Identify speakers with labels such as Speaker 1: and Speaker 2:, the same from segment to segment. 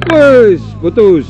Speaker 1: Wes, putus.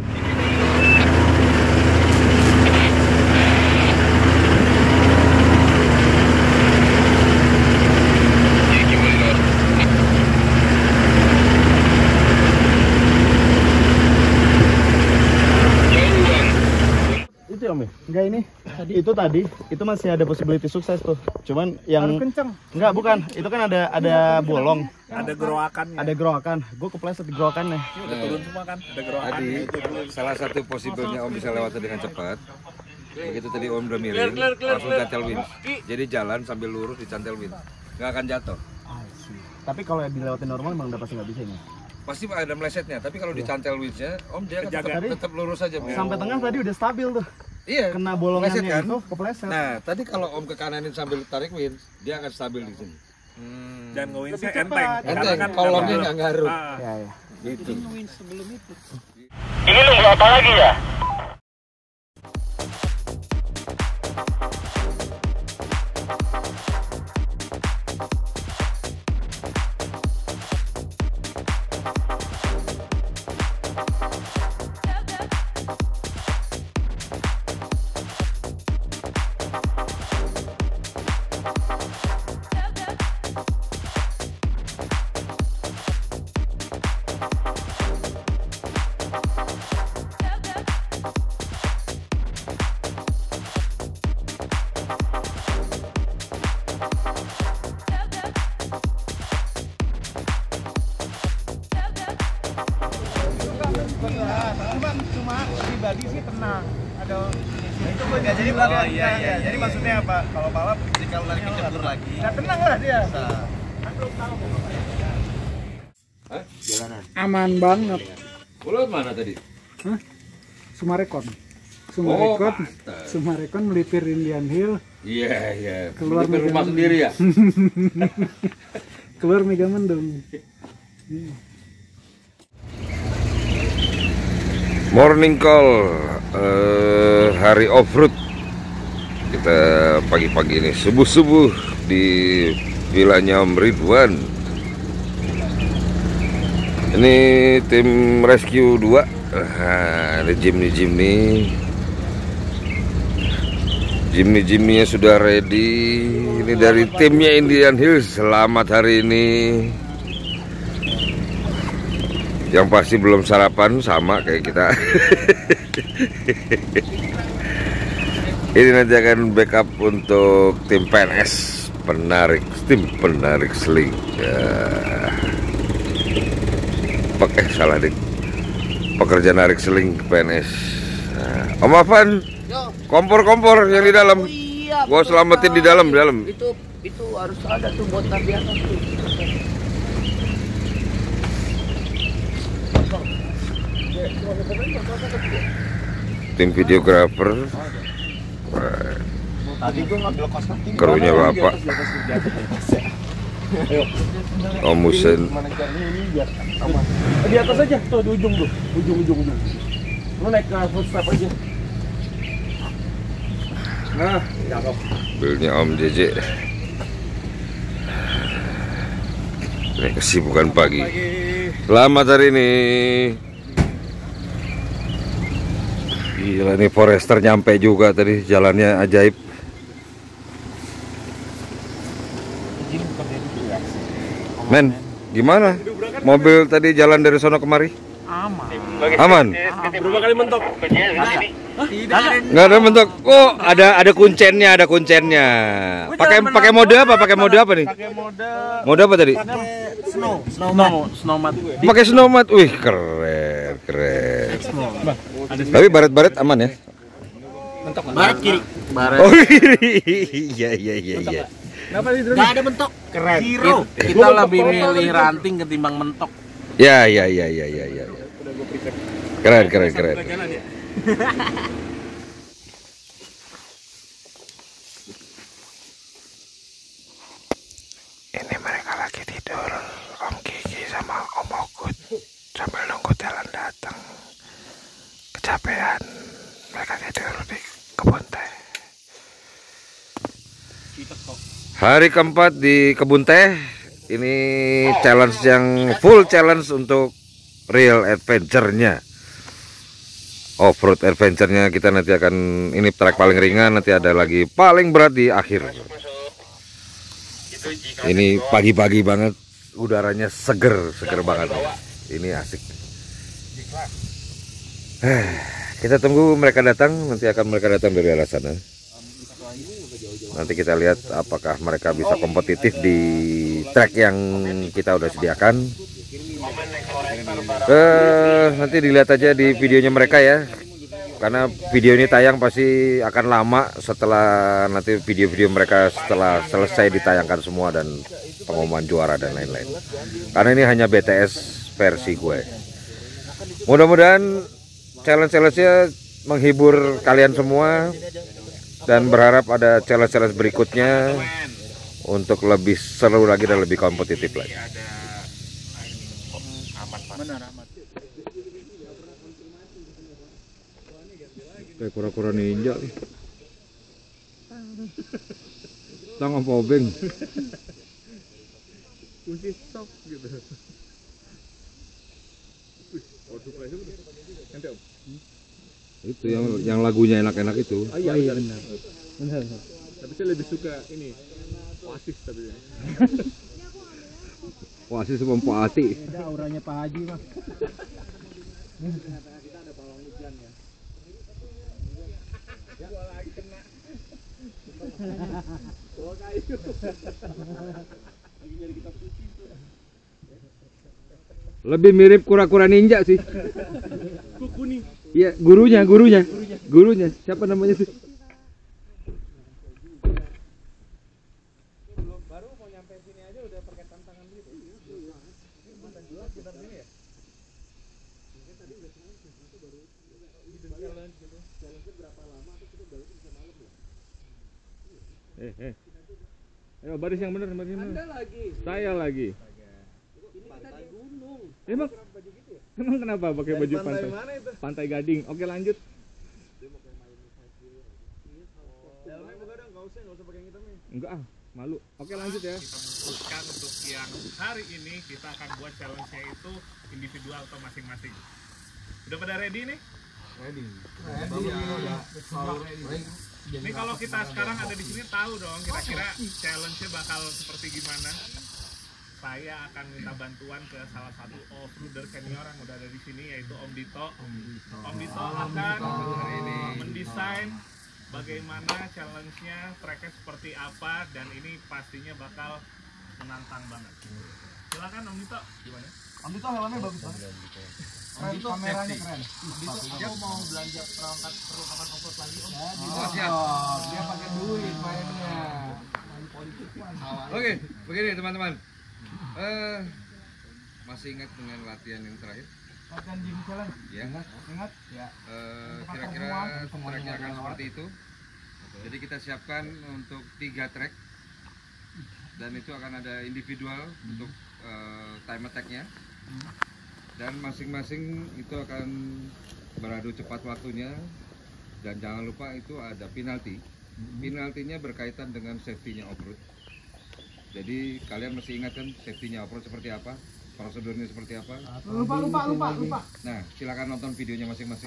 Speaker 2: Itu ya Om? Enggak ini. Itu tadi, itu masih ada possibility sukses tuh. Cuman yang
Speaker 3: Harus kenceng.
Speaker 2: enggak, bukan. Itu kan ada bolong.
Speaker 3: Ada geroakannya.
Speaker 2: Ada geroakan. Gue kepleset di geroakannya.
Speaker 3: Udah turun semua kan? Ada geroakan.
Speaker 1: Tadi salah satu possible-nya Om bisa lewat dengan cepat. Begitu tadi Om udah miring, langsung cantel winch. Jadi jalan sambil lurus dicantel winch. Nggak akan jatuh.
Speaker 2: Tapi kalau dilewatin normal emang udah pasti nggak bisa ini.
Speaker 1: Pasti ada melesetnya, tapi kalau dicantel winch-nya, Om dia akan tetap lurus aja.
Speaker 2: Sampai tengah tadi udah stabil tuh.
Speaker 1: Iya.
Speaker 2: Kena bolongannya
Speaker 1: meleset kan?
Speaker 2: itu kepleset.
Speaker 1: Nah, tadi kalau Om ke kananin sambil tarik winch, dia akan stabil di sini.
Speaker 3: Dan nge-winch-nya
Speaker 2: Lebih cepat.
Speaker 3: enteng.
Speaker 1: Enteng,
Speaker 3: Karena
Speaker 1: kolongnya
Speaker 3: udah
Speaker 1: nggak ngaruh.
Speaker 2: Ya, ya.
Speaker 1: Gitu.
Speaker 4: Ini nunggu apa lagi ya?
Speaker 3: cuma pribadi sih tenang. Ada itu enggak jadi belakang. Iya. Jadi maksudnya apa? Kalau balap ketika lu lari kecepur lagi. Enggak tenang lah dia.
Speaker 1: Jalanan.
Speaker 5: Aman banget.
Speaker 1: Lewat mana tadi?
Speaker 5: Sumarekon.
Speaker 1: pantas.
Speaker 5: Sumarekon melipir Indian Hill.
Speaker 1: Iya.
Speaker 5: Keluar
Speaker 1: Melipir rumah sendiri ya?
Speaker 5: Keluar Megamendung.
Speaker 1: Morning call, hari off-road. Kita pagi-pagi ini, subuh-subuh di vilanya Om Ridwan. Ini tim rescue 2. Ada Jimny-nya sudah ready. Ini dari timnya Indian Hills. Selamat hari ini. Yang pasti belum sarapan, sama kayak kita. Ini nanti akan backup untuk tim PNS, tim penarik seling ya. Salah dik, pekerja narik seling PNS. Om Afan, kompor yang di dalam.
Speaker 6: Iya,
Speaker 1: Gua selamatin di dalam.
Speaker 6: Itu harus ada tuh buat tabiat tuh.
Speaker 1: Tim videografer,
Speaker 2: Tadi gue ngambil kosmetik.
Speaker 1: krunya Bapak Om Husen.
Speaker 2: Di atas aja, tuh di ujung tuh, ujung. Lu naik ke footstep aja. Nah, cakep.
Speaker 1: Mobilnya Om JJ. Ini kesibukan pagi. Selamat hari ini. Gila nih, Forester nyampe juga tadi, jalannya ajaib. Men, gimana? Mobil tadi jalan dari sono kemari? Aman?
Speaker 3: Berapa kali mentok?
Speaker 1: Nggak ada bentuk. Oh, ada kuncennya, Pakai mode apa? Nih? Mode apa tadi?
Speaker 3: Snowmat.
Speaker 1: Pakai snowmat. Wih, keren. Tapi baret aman ya?
Speaker 6: Barat kiri.
Speaker 1: Oh, iya.
Speaker 6: Nggak ada bentok.
Speaker 3: Keren.
Speaker 6: Kita lebih milih ranting ketimbang mentok.
Speaker 1: Ya. Keren. Ini mereka lagi tidur, Om Kiki sama Om Ogut, sambil nunggu Telan datang. Kecapean, mereka tidur di kebun teh. Hari keempat di kebun teh. Ini challenge yang full challenge untuk real adventure-nya. Off-road adventure-nya kita nanti akan, ini trek paling ringan, nanti ada lagi paling berat di akhir. Ini pagi-pagi banget, udaranya seger banget. Ini asik. Kita tunggu mereka datang, nanti akan mereka datang dari arah sana. Nanti kita lihat apakah mereka bisa kompetitif di trek yang kita udah sediakan. Nanti dilihat aja di videonya mereka ya, karena video ini tayang pasti akan lama setelah nanti video-video mereka setelah selesai ditayangkan semua dan pengumuman juara dan lain-lain. Karena ini hanya BTS versi gue. Mudah-mudahan challenge-nya menghibur kalian semua dan berharap ada challenge berikutnya untuk lebih seru lagi dan lebih kompetitif lagi. Kayak kura-kura ninja nih. Tangan pobeng. Kunci stop gitu. Itu yang lagunya enak-enak itu.
Speaker 2: Oh iya benar.
Speaker 3: Tapi saya lebih suka ini Oasis tapi.
Speaker 1: Oasis sama Pak Ati.
Speaker 2: Beda auranya Pak Haji mah.
Speaker 1: Lebih mirip kura-kura ninja sih.
Speaker 3: Kuning.
Speaker 1: Iya, gurunya. Siapa namanya sih?
Speaker 3: Baru mau nyampe sini aja udah pakai tantangan gitu.
Speaker 1: Ayo baris yang benar,
Speaker 3: Anda lagi.
Speaker 1: Saya lagi.
Speaker 3: Ini pantai gunung.
Speaker 1: Emang kenapa pakai baju pantai?
Speaker 3: Mana itu?
Speaker 1: Pantai Gading. Oke, lanjut.
Speaker 3: Dalamnya buka dong, enggak usah pakai yang hitam nih.
Speaker 1: Enggak ah, malu. Oke, lanjut ya.
Speaker 4: Kita putuskan untuk yang hari ini kita akan buat challenge-nya itu individual atau masing-masing. Udah pada ready nih? Ready. Ini kalau kita sekarang ada di sini tahu dong kira-kira challenge-nya bakal seperti gimana. Saya akan minta bantuan ke salah satu off-roader senior yang udah ada di sini, yaitu Om Dito. Om Dito akan mendesain bagaimana challenge-nya, tracknya seperti apa, dan ini pastinya bakal menantang banget. Silakan Om Dito, gimana?
Speaker 3: Om Dito helmnya bagus banget. Om Dito kameranya keren. Om Dito dia mau belanja perangkat off-road lagi Om.
Speaker 1: siap.
Speaker 3: Dia pakai duit mainnya.
Speaker 1: Oke, begini teman-teman. Masih ingat dengan latihan yang terakhir?
Speaker 3: Latihan Jimmy Challenge.
Speaker 1: Ya.
Speaker 3: Ingat? Ya.
Speaker 1: Kira-kira tracknya akan seperti itu. Jadi kita siapkan untuk 3 track dan itu akan ada individual untuk time attack-nya. Dan masing-masing itu akan beradu cepat waktunya, dan jangan lupa itu ada penalti. Penaltinya berkaitan dengan safety-nya off-road. Jadi kalian mesti ingat kan safety-nya off-road seperti apa, prosedurnya seperti apa.
Speaker 3: Lupa.
Speaker 1: Nah, silakan nonton videonya masing-masing.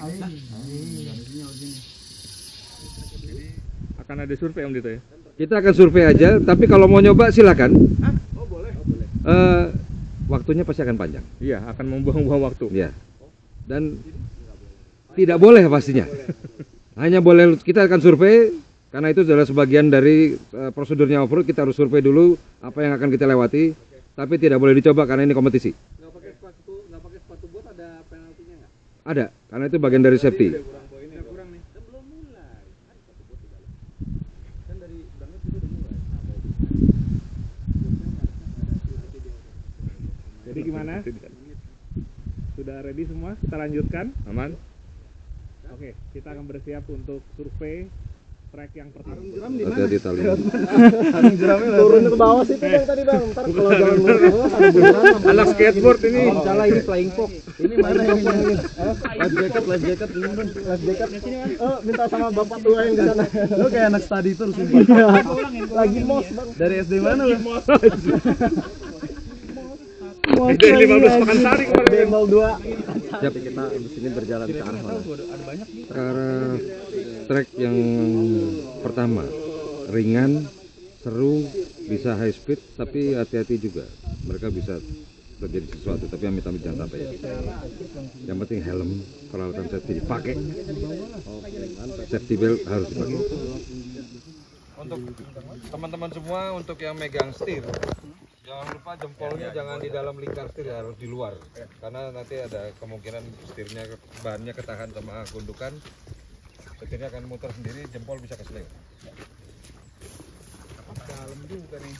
Speaker 1: Jadi akan ada survei Om Dito ya. Kita akan survei aja, tapi kalau mau nyoba silakan.
Speaker 3: Oh boleh.
Speaker 1: Waktunya pasti akan panjang.
Speaker 4: Iya, akan membuang-buang waktu.
Speaker 1: Ya. Dan tidak boleh pastinya. Hanya boleh kita akan survei karena itu adalah sebagian dari prosedurnya off-road. Kita harus survei dulu apa yang akan kita lewati, tapi tidak boleh dicoba karena ini kompetisi.
Speaker 3: Nggak pakai sepatu bot ada penaltinya nggak?
Speaker 1: Ada, karena itu bagian dari safety.
Speaker 3: Kurang poinnya. Udah kurang nih. Kan belum mulai. Ada sepatu bot di dalam. Kan dari banget itu udah mulai.
Speaker 4: Jadi gimana? Sudah ready semua? Kita lanjutkan?
Speaker 1: Aman?
Speaker 4: Oke, kita akan bersiap untuk survei track yang pertama.
Speaker 1: Hati-hati tali.
Speaker 2: Turun ke bawah situ Bang tadi Bang. Ntar kalau jalan lurus ada beneran.
Speaker 1: Anak skateboard ini.
Speaker 2: Salah ini flying fox. Ini mana yang ini? Life jacket ini Bang. Life jacket. Oh, minta sama bapak tua yang di sana. Lu kayak anak study terus sumpah. Lagi mos Bang. Dari SD mana lu? Dan 15 Pekansari kemarin.
Speaker 3: Bembol 2.
Speaker 1: Siap.
Speaker 2: Kita abis ini berjalan ke arah mana?
Speaker 1: Ke arah trek yang pertama, ringan, seru, bisa high speed, tapi hati-hati juga. Mereka bisa terjadi sesuatu, tapi amit-amit jangan sampai ya. Yang penting helm, peralatan safety dipakai. Safety belt harus dipakai. Untuk teman-teman semua, untuk yang megang setir, jangan lupa jempolnya jangan di dalam lingkar setir, harus di luar. Karena nanti ada kemungkinan setirnya, bahannya ketahan sama gundukan. Setirnya akan muter sendiri, jempol bisa keseleo. Dalam juga nih.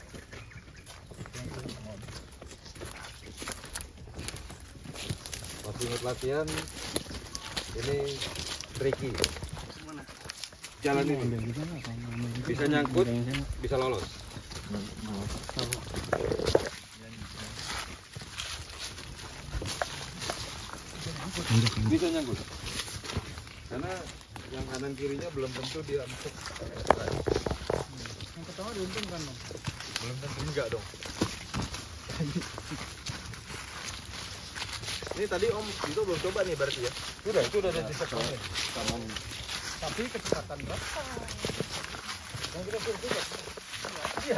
Speaker 1: Masih ingat latihan, ini tricky. Jalan ini bisa nyangkut, bisa lolos. Bisa nyangkut. Karena yang kanan kirinya belum tentu dia empuk.
Speaker 5: Yang pertama diuntungkan dong.
Speaker 1: Belum tentu enggak dong.
Speaker 3: Ini tadi Om itu belum coba nih berarti ya?
Speaker 1: Sudah, itu udah ada di sekolahnya.
Speaker 5: Tapi kecepatan berapa?
Speaker 1: Yang kita suruh coba.
Speaker 3: Iya.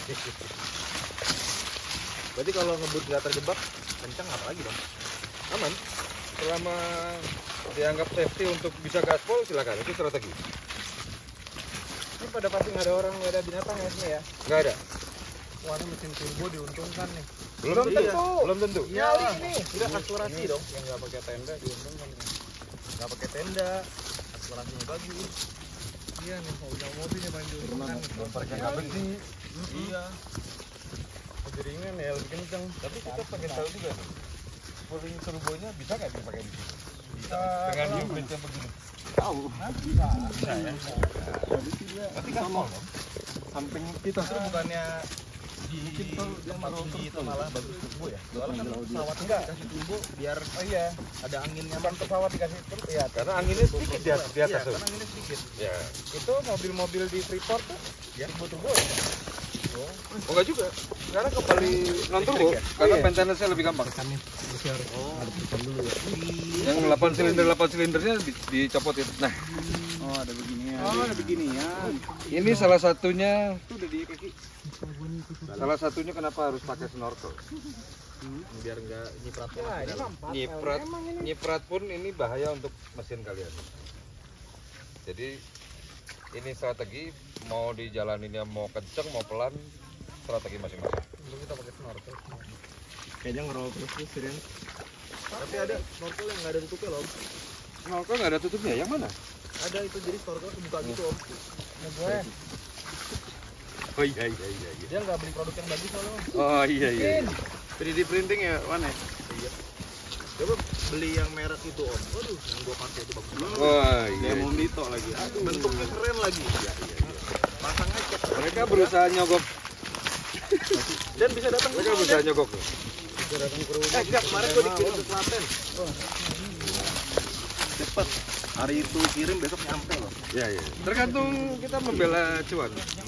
Speaker 3: Berarti kalau ngebut nggak terjebak, kencang apa lagi dong?
Speaker 1: Aman. Selama dianggap safety untuk bisa gaspol, silakan. Itu strategi.
Speaker 3: Ini pada pasti nggak ada orang, nggak ada binatang ya sini ya?
Speaker 1: Nggak ada.
Speaker 5: Wah, ini mesin turbo diuntungkan nih.
Speaker 1: Belum tentu. Belum tentu.
Speaker 3: Ya, ini udah akselerasi dong. Yang nggak pakai tenda diuntungkan. Nggak pakai tenda, akselerasinya bagus.
Speaker 5: Iya nih, kalau udah mobilnya main diuntungkan.
Speaker 1: Belum pakai kabel sih.
Speaker 3: Iya. Jaringan ya lebih kencang.
Speaker 1: Tapi kita pengen tahu juga nih. Spring turbonya bisa nggak dipakai di sini? Bisa. Dengan new blade yang begini.
Speaker 3: Tahu. Bisa. Bisa ya.
Speaker 1: Berarti gaspol dong.
Speaker 3: Samping kita tuh bukannya mungkin tuh yang tinggi itu malah bagus turbo ya. Soalnya kan pesawat enggak kasih turbo biar iya ada angin nyaman pesawat dikasih turbo ya.
Speaker 1: Karena anginnya sedikit di atas
Speaker 3: Iya,
Speaker 1: tuh.
Speaker 3: karena anginnya sedikit.
Speaker 1: Ya.
Speaker 3: Itu mobil-mobil di Freeport tuh ya turbo ya.
Speaker 1: Oh enggak juga. Sekarang kembali non turbo karena maintenance-nya lebih gampang. Yang 8 silindernya dicopotin. Nah,
Speaker 5: Oh, ada beginian.
Speaker 1: ini salah satunya kenapa harus pakai snorkel.
Speaker 3: Biar enggak nyiprat.
Speaker 1: Nyiprat pun ini bahaya untuk mesin kalian. Jadi ini strategi, mau dijalaninnya mau kenceng mau pelan, strategi masing-masing.
Speaker 3: Kita pakai snorkel. Kayaknya ngerol terus Siren. Tapi ada snorkel yang nggak ada tutupnya loh.
Speaker 1: Snorkel nggak ada tutupnya, yang mana?
Speaker 3: Ada itu jadi snorkel kebuka gitu Om.
Speaker 5: Gue
Speaker 1: Oh iya.
Speaker 3: Dia nggak beli produk yang bagus loh.
Speaker 1: Oh iya.
Speaker 3: 3D printing ya mana? Iya. Coba beli yang merek itu Om. Waduh, yang gua pakai itu bagus banget.
Speaker 1: Wah iya.
Speaker 3: Dito lagi. Aduh, bentuknya keren lagi. Iya. Pasang aja.
Speaker 1: Mereka berusaha nyogok.
Speaker 3: Dan bisa datang
Speaker 1: Mereka berusaha nyogok.
Speaker 3: Siap, kemarin gua dikirim ke Klaten. Cepet. Hari itu kirim besok nyampe loh.
Speaker 1: Iya. Tergantung kita membela cuan.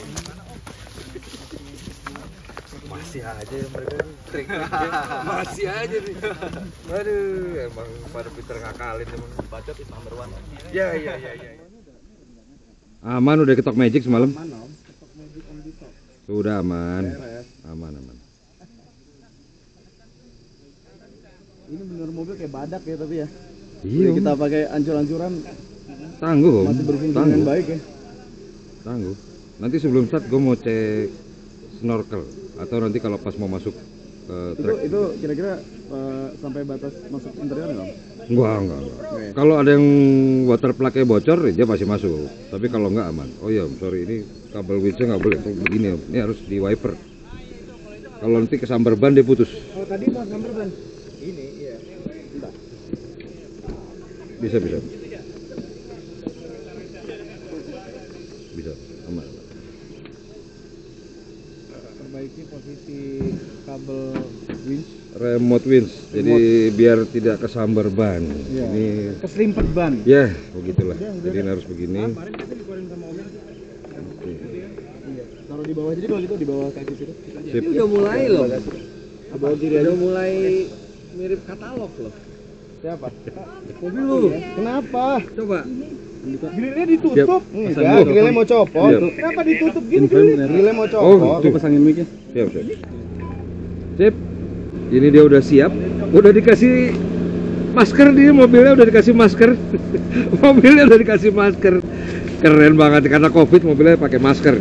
Speaker 1: Masih aja ya mereka trik-triknya. Masih aja nih. Aduh, emang pada pinter ngakalin emang.
Speaker 3: Bacot is number one.
Speaker 1: Iya. Aman udah ketok magic semalam? Sudah aman. Aman.
Speaker 2: Ini bener mobil kayak badak ya tapi ya.
Speaker 1: Iya.
Speaker 2: Kita pakai ancur-ancuran
Speaker 1: Tangguh, Om.
Speaker 2: masih berfungsi dengan baik ya.
Speaker 1: Tangguh. Nanti sebelum start gue mau cek snorkel atau nanti kalau pas mau masuk ke trek.
Speaker 2: Itu kira-kira sampai batas masuk interior nggak?
Speaker 1: Enggak. Kalau ada yang water plug-nya bocor, dia pasti masuk. Tapi kalau enggak aman. Oh iya, sorry ini kabel winch-nya nggak boleh begini. Ini harus di wiper. Kalau nanti kesambar ban dia putus.
Speaker 5: Oh, tadi mau sambar ban.
Speaker 3: Ini iya.
Speaker 1: Bisa. Aman.
Speaker 2: Perbaiki posisi kabel winch.
Speaker 1: Remote winch. Jadi biar tidak kesambar ban.
Speaker 2: Iya.
Speaker 1: Ini
Speaker 2: Keselimpet ban.
Speaker 1: ya begitulah. Jadi ini harus begini.
Speaker 5: Kemarin kita dikeluarin sama Om.
Speaker 2: Iya. Taruh di bawah jadi kalau gitu di bawah kaki situ.
Speaker 1: Sip.
Speaker 6: Udah mulai loh.
Speaker 2: Udah mulai mirip katalog loh. Siapa? Mobil lu. Kenapa? Coba.
Speaker 5: Grillnya ditutup.
Speaker 2: Enggak, grillnya mau copot.
Speaker 5: Kenapa ditutup gini?
Speaker 2: Grillnya mau copot.
Speaker 1: Tuh pasangin mic-nya. Siap. Sip. Ini dia udah siap. Udah dikasih masker, dia mobilnya udah dikasih masker. Mobilnya udah dikasih masker. Keren banget karena Covid mobilnya pakai masker.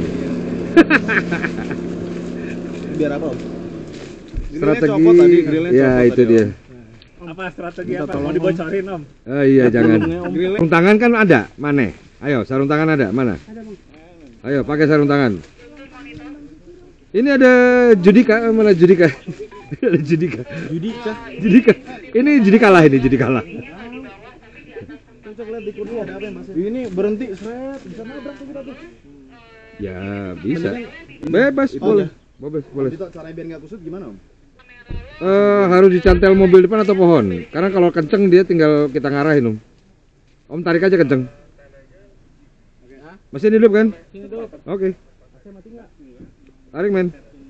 Speaker 2: Biar apa, Om?
Speaker 1: Strategi. Ya, itu dia.
Speaker 4: Apa strategi apa? Mau dibocorin, Om?
Speaker 1: Iya, jangan. Sarung tangan kan ada, mana? Ayo, sarung tangan ada, mana? Ayo, pakai sarung tangan. Ini ada Judika, mana Judika? Ada Judika. Ini Judika lah,
Speaker 2: Cocok lihat di kursi ada apa, Mas? Ini berhenti, seret, bisa nabrak tuh kita tuh.
Speaker 1: Ya, bisa. Bebas, boleh. Boleh.
Speaker 2: Dito, caranya biar nggak kusut gimana, Om?
Speaker 1: Harus dicantel mobil depan atau pohon? Karena kalau kenceng dia tinggal kita ngarahin, Om. Om tarik aja kenceng. Mesin hidup kan? Oke. Tarik, men.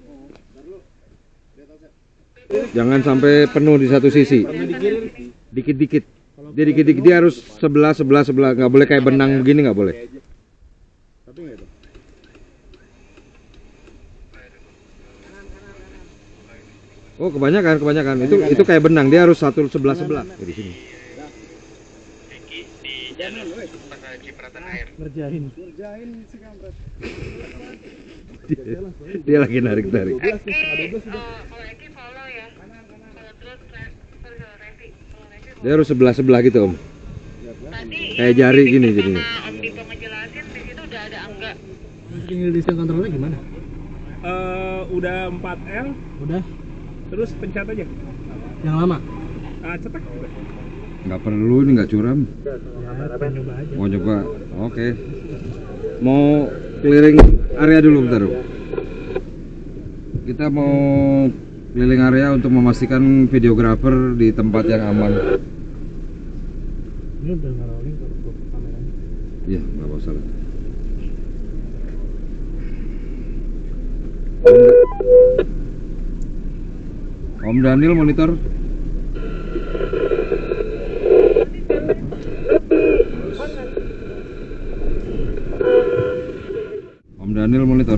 Speaker 1: Jangan sampai penuh di satu sisi. Dikit-dikit. Dia dikit-dikit, dia harus sebelah. Nggak boleh kayak benang begini, nggak boleh.
Speaker 2: Tapi nggak itu.
Speaker 1: Oh, kebanyakan. Itu kayak benang, dia harus satu sebelah. Di sini.
Speaker 5: Ngerjain si kampret.
Speaker 1: Dia lagi narik.
Speaker 7: Kalau Eki follow ya.
Speaker 1: Dia harus sebelah gitu, Om.
Speaker 7: Tadi
Speaker 1: Kayak jari gini jadinya.
Speaker 7: Om Diko ngejelasin di situ udah ada angga.
Speaker 5: Tinggal desain kontrolnya gimana?
Speaker 4: Udah 4L,
Speaker 5: Udah.
Speaker 4: terus pencet aja.
Speaker 5: Yang lama.
Speaker 4: Cetak.
Speaker 1: Nggak perlu, ini nggak curam.
Speaker 5: Ya, coba aja.
Speaker 1: Mau coba? Oke. Mau keliling area dulu bentar. Kita mau keliling area untuk memastikan videografer di tempat yang aman.
Speaker 5: Ini udah nge-rolling kalau kameranya.
Speaker 1: Iya, nggak masalah. Om Daniel monitor. Om Daniel monitor.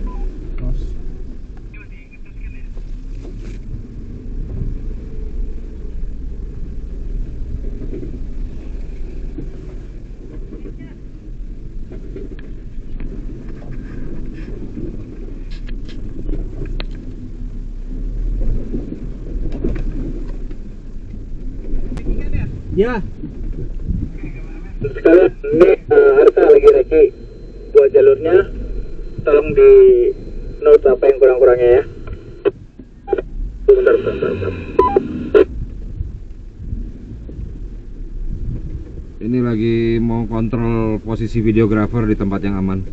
Speaker 5: Ya.
Speaker 3: Sekalian ini Arta lagi reki buat jalurnya, tolong di note apa yang kurang-kurangnya ya. Bentar.
Speaker 1: Ini lagi mau kontrol posisi videografer di tempat yang aman.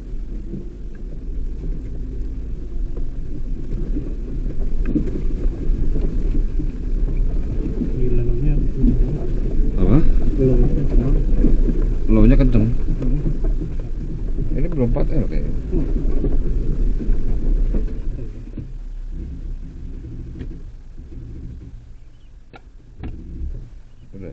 Speaker 1: Apa? Low-nya kenceng. Ini belum 4L kayaknya. Udah.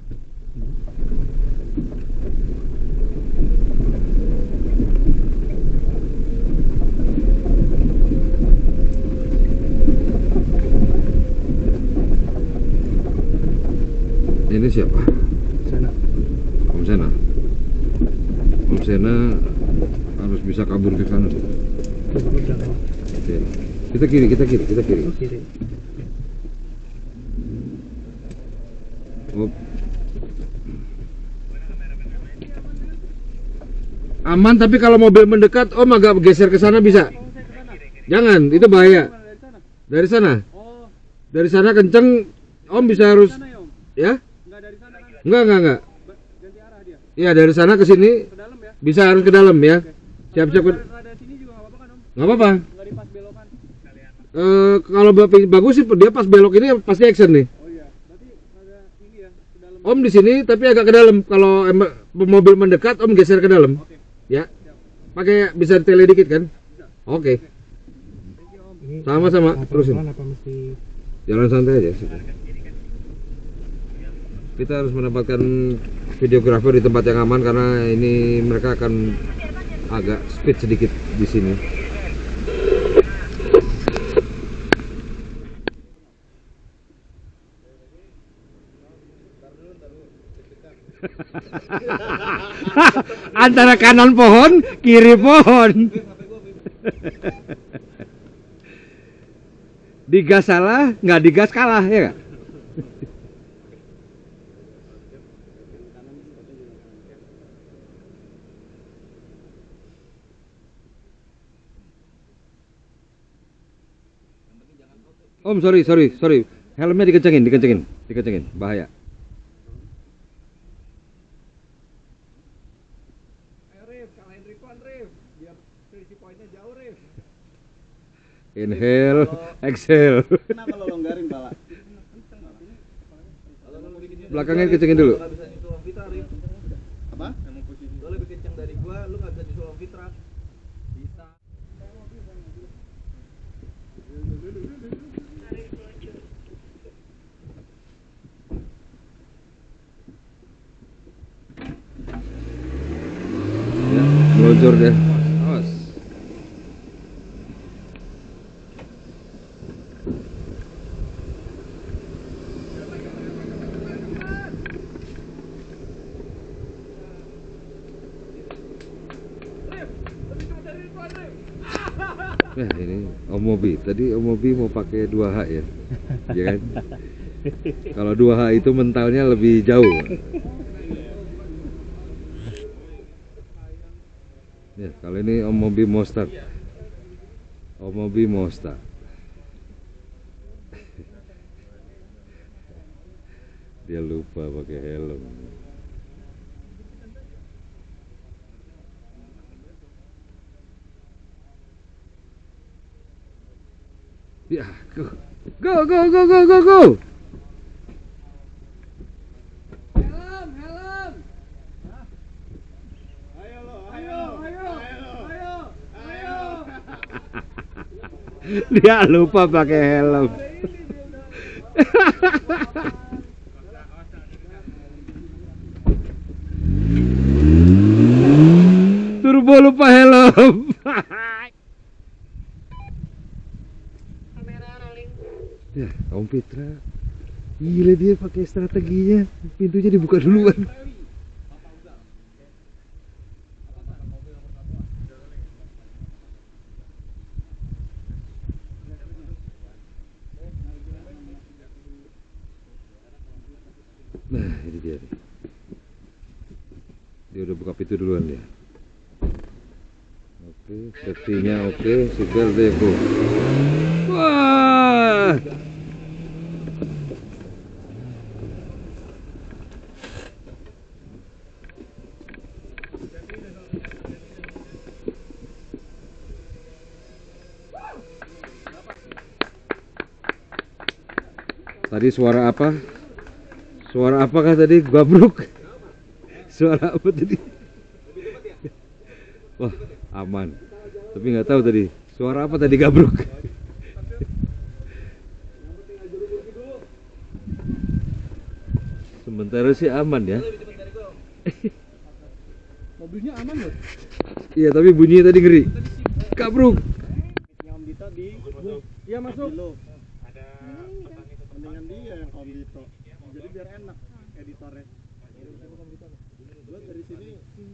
Speaker 1: Ini siapa? Om Sena. Om Sena harus bisa kabur ke sana. Oke. Kita kiri.
Speaker 5: Kiri.
Speaker 1: Op. Aman, tapi kalau mobil mendekat, Om agak geser ke sana bisa. Jangan, itu bahaya. Dari sana. Dari sana kenceng, Om bisa harus. Ya? Enggak.
Speaker 5: Ganti arah dia.
Speaker 1: Iya, dari sana ke sini
Speaker 5: Ke dalam ya.
Speaker 1: bisa harus ke dalam ya. Siap-siap.
Speaker 5: Rada sini juga enggak apa-apa kan, Om?
Speaker 1: Nggak apa-apa.
Speaker 5: Enggak di pas belokan.
Speaker 1: Kalau bagus sih dia pas belok ini pasti action nih.
Speaker 5: Oh iya. Berarti rada ini ya, ke dalam.
Speaker 1: Om di sini tapi agak ke dalam. Kalau mobil mendekat, Om geser ke dalam.
Speaker 5: Oke.
Speaker 1: Ya. Pakai bisa tele dikit kan? Oke.
Speaker 5: Ini
Speaker 1: Sama-sama,
Speaker 5: apa
Speaker 1: terusin.
Speaker 5: apa mesti
Speaker 1: Jalan santai aja sih. Kita harus mendapatkan videografer di tempat yang aman karena ini mereka akan agak speed sedikit di sini. Antara kanan pohon, kiri pohon. Digas salah, nggak digas kalah, ya nggak? Om, sorry. Helmnya dikencengin, bahaya. Inhale, exhale.
Speaker 2: Kenapa lo longgarin pala?
Speaker 1: Belakangnya kencengin dulu.
Speaker 2: Apa? Lo lebih kenceng dari gua, lu nggak bisa disuruh Om Fitra. Bisa.
Speaker 1: Ya, meluncur deh. Awas. Ya ini Om Mobi, tadi Om Mobi mau pakai 2H ya, ya kan? Kalau 2H itu mentalnya lebih jauh. Ya, kalau ini Om Mobi mau start. Om Mobi mau start. Dia lupa pakai helm. Ya, go. Dia lupa pakai helm. Turbo lupa helm.
Speaker 7: Kamera rolling.
Speaker 1: Ya, Om Fitra. Gila dia pakai strateginya. Pintunya dibuka duluan. Nah, ini dia nih. Dia udah buka pintu duluan dia. Oke, safety-nya oke, seatbelt deh, Bu. Wah. Tadi suara apa? Suara apakah tadi? Gabruk. Suara apa tadi? Wah, aman. Tapi nggak tahu tadi. Suara apa tadi gabruk? Sementara sih aman ya.
Speaker 2: Mobilnya aman loh.
Speaker 1: Iya, tapi bunyinya tadi ngeri. Gabruk.
Speaker 2: Om Dito di. Iya masuk. Mendingan dia yang Om Dito. Jadi biar enak editornya. Gua dari sini.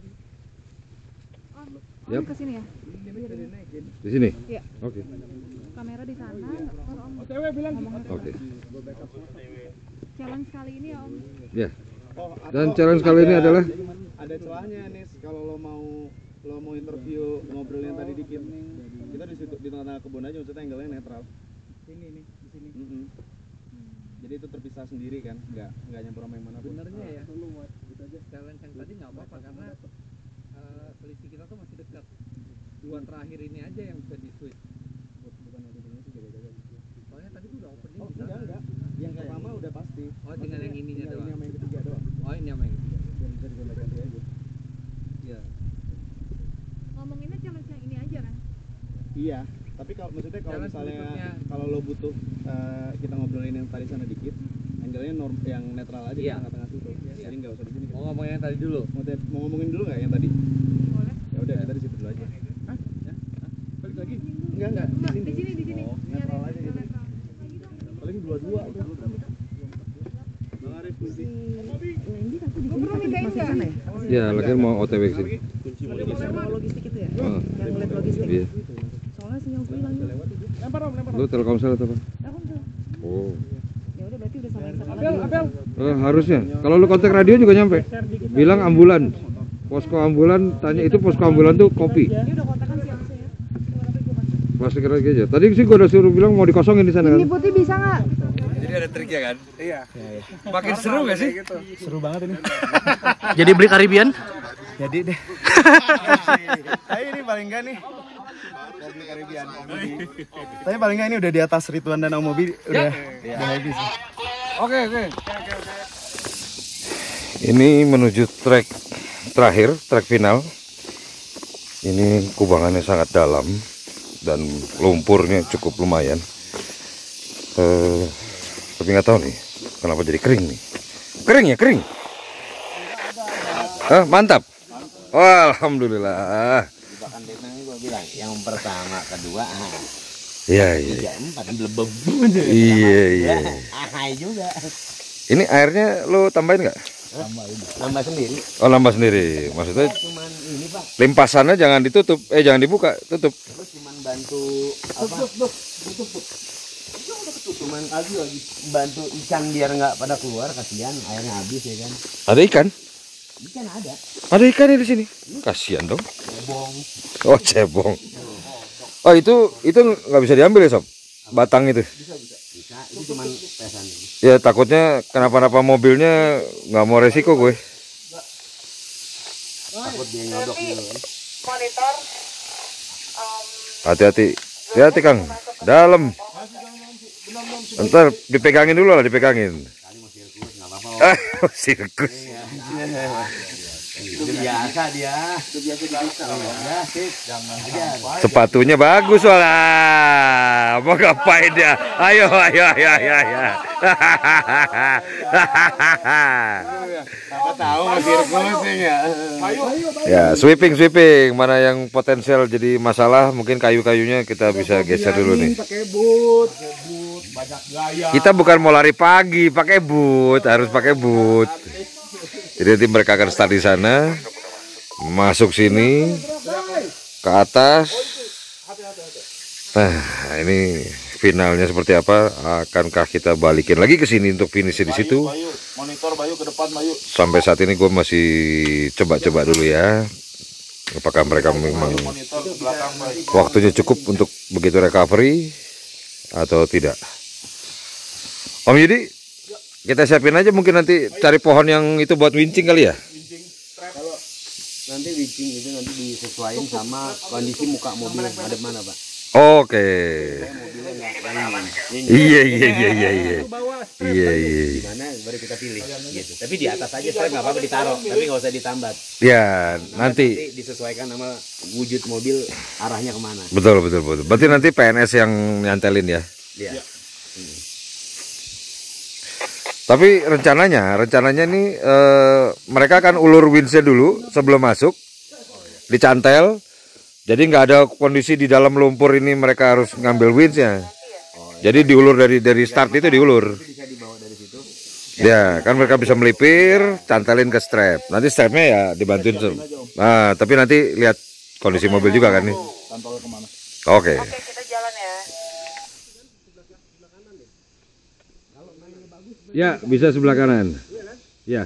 Speaker 1: Yap.
Speaker 8: Ke sini ya?
Speaker 1: Di sini?
Speaker 8: Iya.
Speaker 1: Oke.
Speaker 8: Kamera di sana. Kalau Om
Speaker 2: OTW bilang
Speaker 1: Oke.
Speaker 8: challenge kali ini ya Om.
Speaker 1: Ya. Dan challenge kali ini adalah
Speaker 2: ada celahnya nih kalau lo mau interview ngobrol yang tadi dikit. Kita di situ di tengah-tengah kebun aja, maksudnya angle-nya netral. Sini nih, di sini. Jadi itu terpisah sendiri kan, nggak nyampur sama yang mana pun. Benernya ya. Gitu aja.
Speaker 6: Challenge yang tadi nggak apa-apa karena selisih kita tuh masih dekat. Dua terakhir ini aja yang bisa di switch.
Speaker 2: Bukan audienya sih jaga-jaga.
Speaker 6: Soalnya tadi tuh udah opening.
Speaker 2: Oh enggak. Yang pertama udah pasti.
Speaker 6: Oh tinggal yang ininya
Speaker 2: Tinggal
Speaker 6: doang.
Speaker 2: ini sama yang ketiga doang.
Speaker 6: Oh ini sama yang ketiga.
Speaker 2: Dan bisa digonta-ganti aja.
Speaker 6: Iya.
Speaker 8: Ngomonginnya challenge yang ini aja kan?
Speaker 2: Iya, Tapi kalau maksudnya kalau
Speaker 6: Jalan
Speaker 2: misalnya
Speaker 6: berikutnya.
Speaker 2: kalau lo butuh kita ngobrolin yang tadi sana dikit, angle-nya yang netral aja di
Speaker 6: Iya.
Speaker 2: tengah-tengah situ. Jadi nggak usah di sini.
Speaker 6: Mau ngomongin yang tadi dulu.
Speaker 2: Mau ngomongin dulu nggak yang tadi?
Speaker 8: Boleh.
Speaker 2: Ya udah kita di situ dulu aja.
Speaker 5: Balik lagi.
Speaker 2: Enggak di sini.
Speaker 8: Di sini.
Speaker 2: Oh, netral aja gitu.
Speaker 8: Netral.
Speaker 2: Paling dua-dua udah. Bang Arif kunci.
Speaker 8: Wendy kasih di sini tapi masih di sana ya?
Speaker 1: Ya, lagi mau OTW ke sini.
Speaker 2: Kunci mau
Speaker 8: Sama logistik itu ya?
Speaker 1: Oh,
Speaker 8: Yang ngeliat logistik.
Speaker 1: iya.
Speaker 8: Soalnya sinyal gue hilang juga.
Speaker 5: Lempar om, lempar.
Speaker 1: Lu Telkomsel atau apa?
Speaker 8: Telkomsel.
Speaker 1: Oh.
Speaker 8: Ya udah berarti udah sama yang satu
Speaker 5: Abel,
Speaker 8: lagi.
Speaker 5: Abel.
Speaker 1: Harusnya. Kalau lu kontak radio juga nyampe. Bilang ambulan. Posko ambulan, tanya itu posko ambulan tuh kopi.
Speaker 8: Ini udah kontakan siapa sih ya?
Speaker 1: Plastik lagi aja. Tadi sih gua udah suruh bilang mau dikosongin di sana
Speaker 8: Ini
Speaker 1: kan.
Speaker 8: putih bisa nggak?
Speaker 1: Jadi ada triknya kan?
Speaker 5: Iya.
Speaker 1: Makin seru gak sih?
Speaker 5: Seru banget ini.
Speaker 3: Jadi beli Caribbean?
Speaker 5: Jadi deh. Tapi ini paling enggak nih. Mobil Caribbean. Tapi paling enggak ini udah di atas Rituan Danau Mobil udah habis.
Speaker 1: Oke. Ini menuju trek terakhir, trek final. Ini kubangannya sangat dalam dan lumpurnya cukup lumayan. Tapi nggak tahu nih kenapa jadi kering nih. Kering. Mantap. Wah, alhamdulillah.
Speaker 9: Bahkan Denang gue bilang yang pertama, kedua,
Speaker 1: Iya.
Speaker 9: tiga, empat belebeb.
Speaker 1: Iya.
Speaker 9: Ahai juga.
Speaker 1: Ini airnya lo tambahin nggak?
Speaker 9: Nambah sendiri.
Speaker 1: Oh, nambah sendiri. Maksudnya
Speaker 9: Cuman ini pak,
Speaker 1: limpasannya jangan ditutup. Jangan dibuka, tutup.
Speaker 9: terus cuman bantu apa? Cuman lagi bantu ikan biar nggak pada keluar, kasihan airnya habis ya kan.
Speaker 1: Ada ikan?
Speaker 9: Ikan ada.
Speaker 1: Ada ikannya di sini. Kasihan dong.
Speaker 9: Bong.
Speaker 1: Oh, cebong. Oh, itu nggak bisa diambil ya, Sob? Batang itu.
Speaker 9: Bisa. Itu cuman pesan.
Speaker 1: Ya takutnya kenapa-napa mobilnya, nggak mau resiko gue.
Speaker 9: Takut dia nyodok gitu kan.
Speaker 7: Monitor
Speaker 1: Hati-hati. Hati-hati Kang. Dalam. Ntar dipegangin dulu lah, dipegangin.
Speaker 9: Kali mau sirkus nggak apa-apa.
Speaker 1: Sirkus.
Speaker 9: Itu biasa dia. Itu biasa bisa. Ya, sip. Jangan.
Speaker 1: Sepatunya bagus soalnya. Mau ngapain dia? Ayo.
Speaker 5: Apa tahu mau sirkus ya.
Speaker 1: Ya, sweeping. Mana yang potensial jadi masalah, mungkin kayu-kayunya kita bisa geser dulu nih.
Speaker 5: Pakai boot, banyak gaya.
Speaker 1: Kita bukan mau lari pagi, pakai boot, harus pakai boot. Jadi nanti mereka akan start di sana, masuk sini, ke atas. Nah, ini finalnya seperti apa? Akankah kita balikin lagi ke sini untuk finish di situ?
Speaker 5: Monitor Bayu ke depan Bayu.
Speaker 1: Sampai saat ini gue masih coba-coba dulu ya. Apakah mereka memang
Speaker 5: Monitor ke belakang Bayu.
Speaker 1: waktunya cukup untuk begitu recovery atau tidak? Om Yudi, kita siapin aja, mungkin nanti cari pohon yang itu buat wincing kali ya.
Speaker 9: Kalau nanti wicing itu nanti disesuaikan sama kondisi muka mobil ada mana pak.
Speaker 1: Oke.
Speaker 9: Mobilnya nggak
Speaker 1: Iya.
Speaker 9: gimana baru kita pilih gitu. Tapi di atas aja saya nggak apa-apa ditaruh, tapi nggak usah ditambat.
Speaker 1: Ya, nanti
Speaker 9: Disesuaikan sama wujud mobil arahnya kemana.
Speaker 1: betul. Berarti nanti PNS yang nyantelin ya.
Speaker 9: Iya.
Speaker 1: Tapi rencananya nih mereka akan ulur windsnya dulu sebelum masuk, dicantel. Jadi nggak ada kondisi di dalam lumpur ini mereka harus ngambil windsnya. Jadi diulur dari start itu diulur.
Speaker 9: Bisa dibawa dari situ.
Speaker 1: Ya, kan mereka bisa melipir, cantelin ke strap. Nanti strapnya ya dibantuin. Nah, tapi nanti lihat kondisi mobil juga kan nih. Oke.
Speaker 7: kita jalan ya.
Speaker 1: Ya, bisa sebelah kanan. Ya.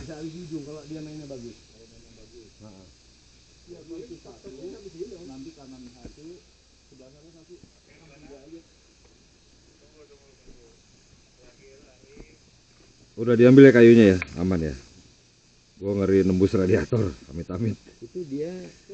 Speaker 1: Udah diambil ya kayunya ya, aman ya. Gua ngeri nembus radiator, amit-amit.
Speaker 9: Itu dia.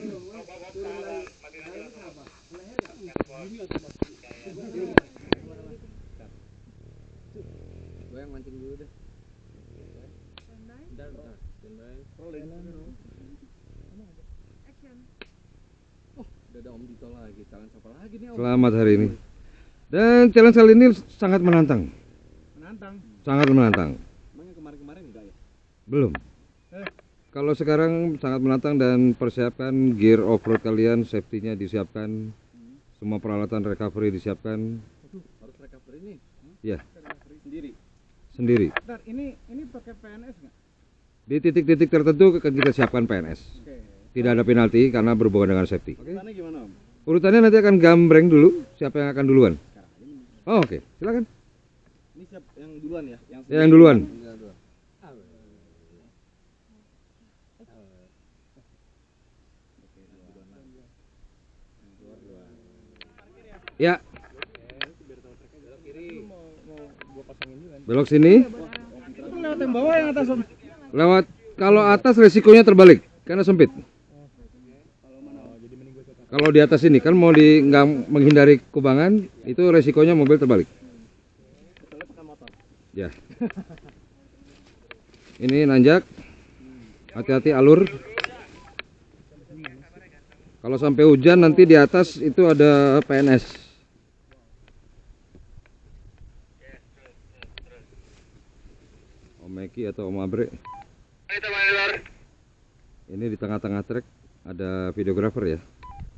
Speaker 6: Gue yang mancing dulu deh. Bentar. Standby.
Speaker 8: Action.
Speaker 6: Udah ada Om di Contoh lagi, challenge apa lagi nih Om?
Speaker 1: Selamat hari ini. Dan challenge kali ini sangat menantang.
Speaker 2: Menantang.
Speaker 1: Sangat menantang.
Speaker 2: Emangnya kemarin-kemarin enggak ya?
Speaker 1: Belum. Kalau sekarang sangat menantang dan persiapkan gear off-road kalian, safety-nya disiapkan. Semua peralatan recovery disiapkan.
Speaker 6: Harus recovery nih.
Speaker 1: Ya,
Speaker 2: Sendiri.
Speaker 1: sendiri.
Speaker 2: Bentar, ini pakai PNS nggak?
Speaker 1: Di titik-titik tertentu akan kita siapkan PNS.
Speaker 2: Oke.
Speaker 1: Tidak ada penalti karena berhubungan dengan safety.
Speaker 2: Urutannya gimana Om?
Speaker 1: Urutannya nanti akan gambreng dulu. Siapa yang akan duluan? Oh, oke. Silakan.
Speaker 2: Ini siap yang duluan ya?
Speaker 1: Yang duluan. Ya. Belok sini.
Speaker 2: Itu lewat yang bawah yang atas Om.
Speaker 1: Lewat, kalau atas resikonya terbalik karena sempit. Kalau di atas ini kan mau nggak menghindari kubangan, itu resikonya mobil terbalik. Ya. Ini nanjak. Hati-hati alur. Kalau sampai hujan nanti di atas itu ada PNS. Om Eki atau Om Abre. Ini di tengah-tengah trek ada videografer ya.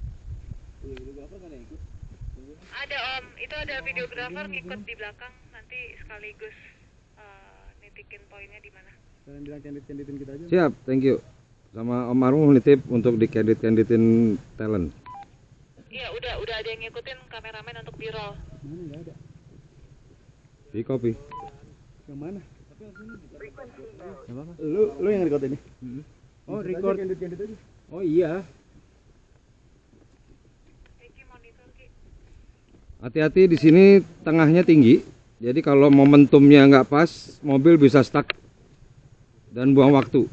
Speaker 7: Ada Om, itu ada videografer ngikut di belakang, nanti sekaligus nitikin poinnya di mana.
Speaker 2: Kalian bilang candid-canditin kita aja.
Speaker 1: Siap, thank you. Sama Om Arung nitip untuk dikredit-kreditin talent.
Speaker 7: Iya, udah ada yang ngikutin kameramen untuk di-roll.
Speaker 2: Mana nggak ada?
Speaker 1: Di kopi.
Speaker 2: Yang mana? Lu yang record ini? Oh, record. Candid aja. Oh iya.
Speaker 1: Hati-hati di sini tengahnya tinggi. Jadi kalau momentumnya nggak pas, mobil bisa stuck dan buang waktu.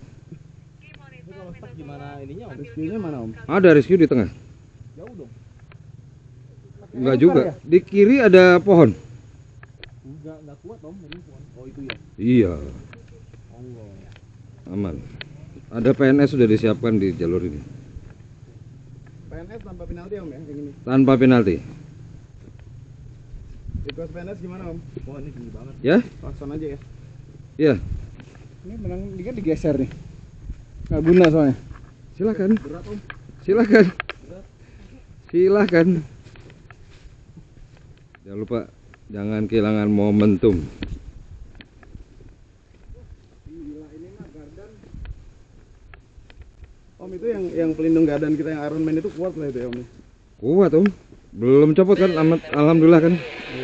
Speaker 2: Gimana ininya Om? Rescue-nya mana Om?
Speaker 1: Ada rescue di tengah.
Speaker 2: Jauh dong.
Speaker 1: Enggak juga. Di kiri ada pohon.
Speaker 2: Enggak kuat Om, ini pohon. Oh itu ya.
Speaker 1: Iya,
Speaker 2: Allah.
Speaker 1: aman. Ada PNS sudah disiapkan di jalur ini.
Speaker 2: PNS tanpa penalti Om ya, yang ini.
Speaker 1: Tanpa penalti.
Speaker 2: Request PNS gimana Om? Wah ini tinggi banget.
Speaker 1: Ya?
Speaker 2: Langsung aja ya.
Speaker 1: Iya.
Speaker 2: Ini benang ini kan digeser nih. Nggak guna soalnya.
Speaker 1: Silakan.
Speaker 2: Berat Om.
Speaker 1: Silakan. Silakan. Jangan lupa jangan kehilangan momentum.
Speaker 2: Gila ini mah gardan. Om itu yang pelindung gardan kita yang Iron Man itu kuat lah itu ya Om.
Speaker 1: Kuat Om. Belum copot kan? Alhamdulillah kan.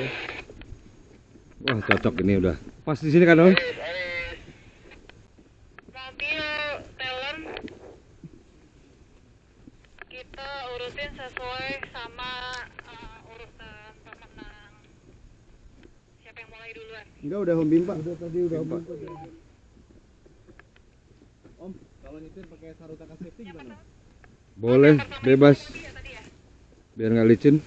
Speaker 1: Wah cocok ini udah. Pas di sini kan Om.
Speaker 7: Mobil talent kita urutin sesuai sama urutan pemenang. Siapa yang mulai duluan?
Speaker 2: Enggak udah Om Bimpa. Udah tadi udah Om Bimpa. Om, kalau nyetir pakai sarung tangan safety gimana?
Speaker 1: Boleh, bebas. Biar nggak licin.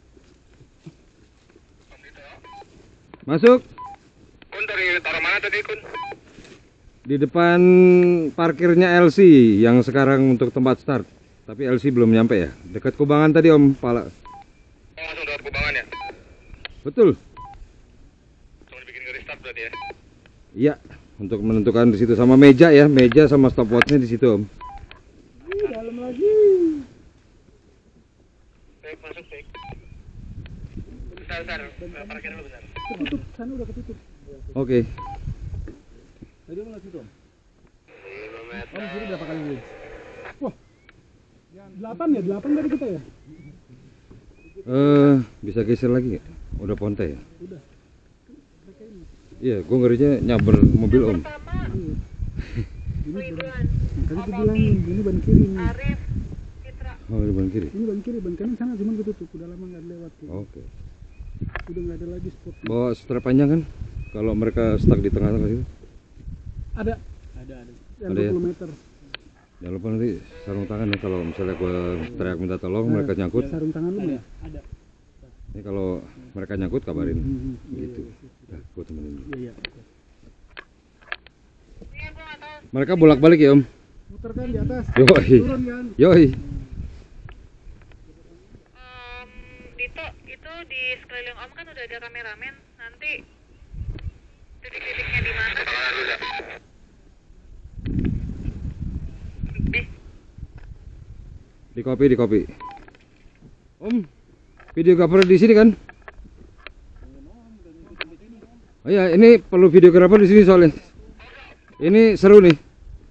Speaker 1: Masuk.
Speaker 3: Kun dari taruh mana tadi Kun?
Speaker 1: Di depan parkirnya LC yang sekarang untuk tempat start. Tapi LC belum nyampe ya. Dekat kubangan tadi Om Pala.
Speaker 3: Oh, langsung dekat kubangan ya?
Speaker 1: Betul.
Speaker 3: Langsung dibikin restart berarti ya?
Speaker 1: Iya, untuk menentukan di situ sama meja ya, meja sama stopwatchnya di situ Om.
Speaker 2: Dalam lagi.
Speaker 3: Baik, masuk baik. Bentar, parkir dulu bentar.
Speaker 2: Ketutup, sana udah ketutup.
Speaker 1: Oke.
Speaker 2: Tadi Om nggak situ Om? Om sini berapa kali dulu? Wah, 8 ya? 8 dari kita ya?
Speaker 1: Bisa geser lagi nggak? Udah ponte ya?
Speaker 2: Udah.
Speaker 1: Iya, gua ngerinya nyaber mobil Om.
Speaker 7: Ridwan,
Speaker 2: Makanya gue bilangin, ini ban kiri nih.
Speaker 7: Arif, Citra.
Speaker 1: Oh, di ban kiri.
Speaker 2: Ini ban kiri, ban kanan sana cuma ketutup. Udah lama nggak lewat.
Speaker 1: Oke.
Speaker 2: Udah nggak ada lagi spot.
Speaker 1: Bawa strap panjang kan? Kalau mereka stuck di tengah-tengah situ.
Speaker 2: Ada. Yang
Speaker 1: Ada ya?
Speaker 2: 20 meter.
Speaker 1: Jangan lupa nanti sarung tangan ya, kalau misalnya gua teriak minta tolong mereka nyangkut.
Speaker 2: Sarung tangan lu ya? Ada.
Speaker 1: Ini kalau mereka nyangkut kabarin. Gitu. Nah, gua temenin.
Speaker 2: Iya.
Speaker 7: Iya, gua nggak tahu.
Speaker 1: Mereka bolak-balik ya Om.
Speaker 2: Muter kan di atas.
Speaker 1: Yoi.
Speaker 2: Turun kan.
Speaker 1: Yoi.
Speaker 7: di sekeliling Om kan udah ada kameramen. Nanti titik-titiknya di mana?
Speaker 1: Di kopi. Om, videografer di sini kan? Oh iya, ini perlu videografer di sini soalnya. Ini seru nih.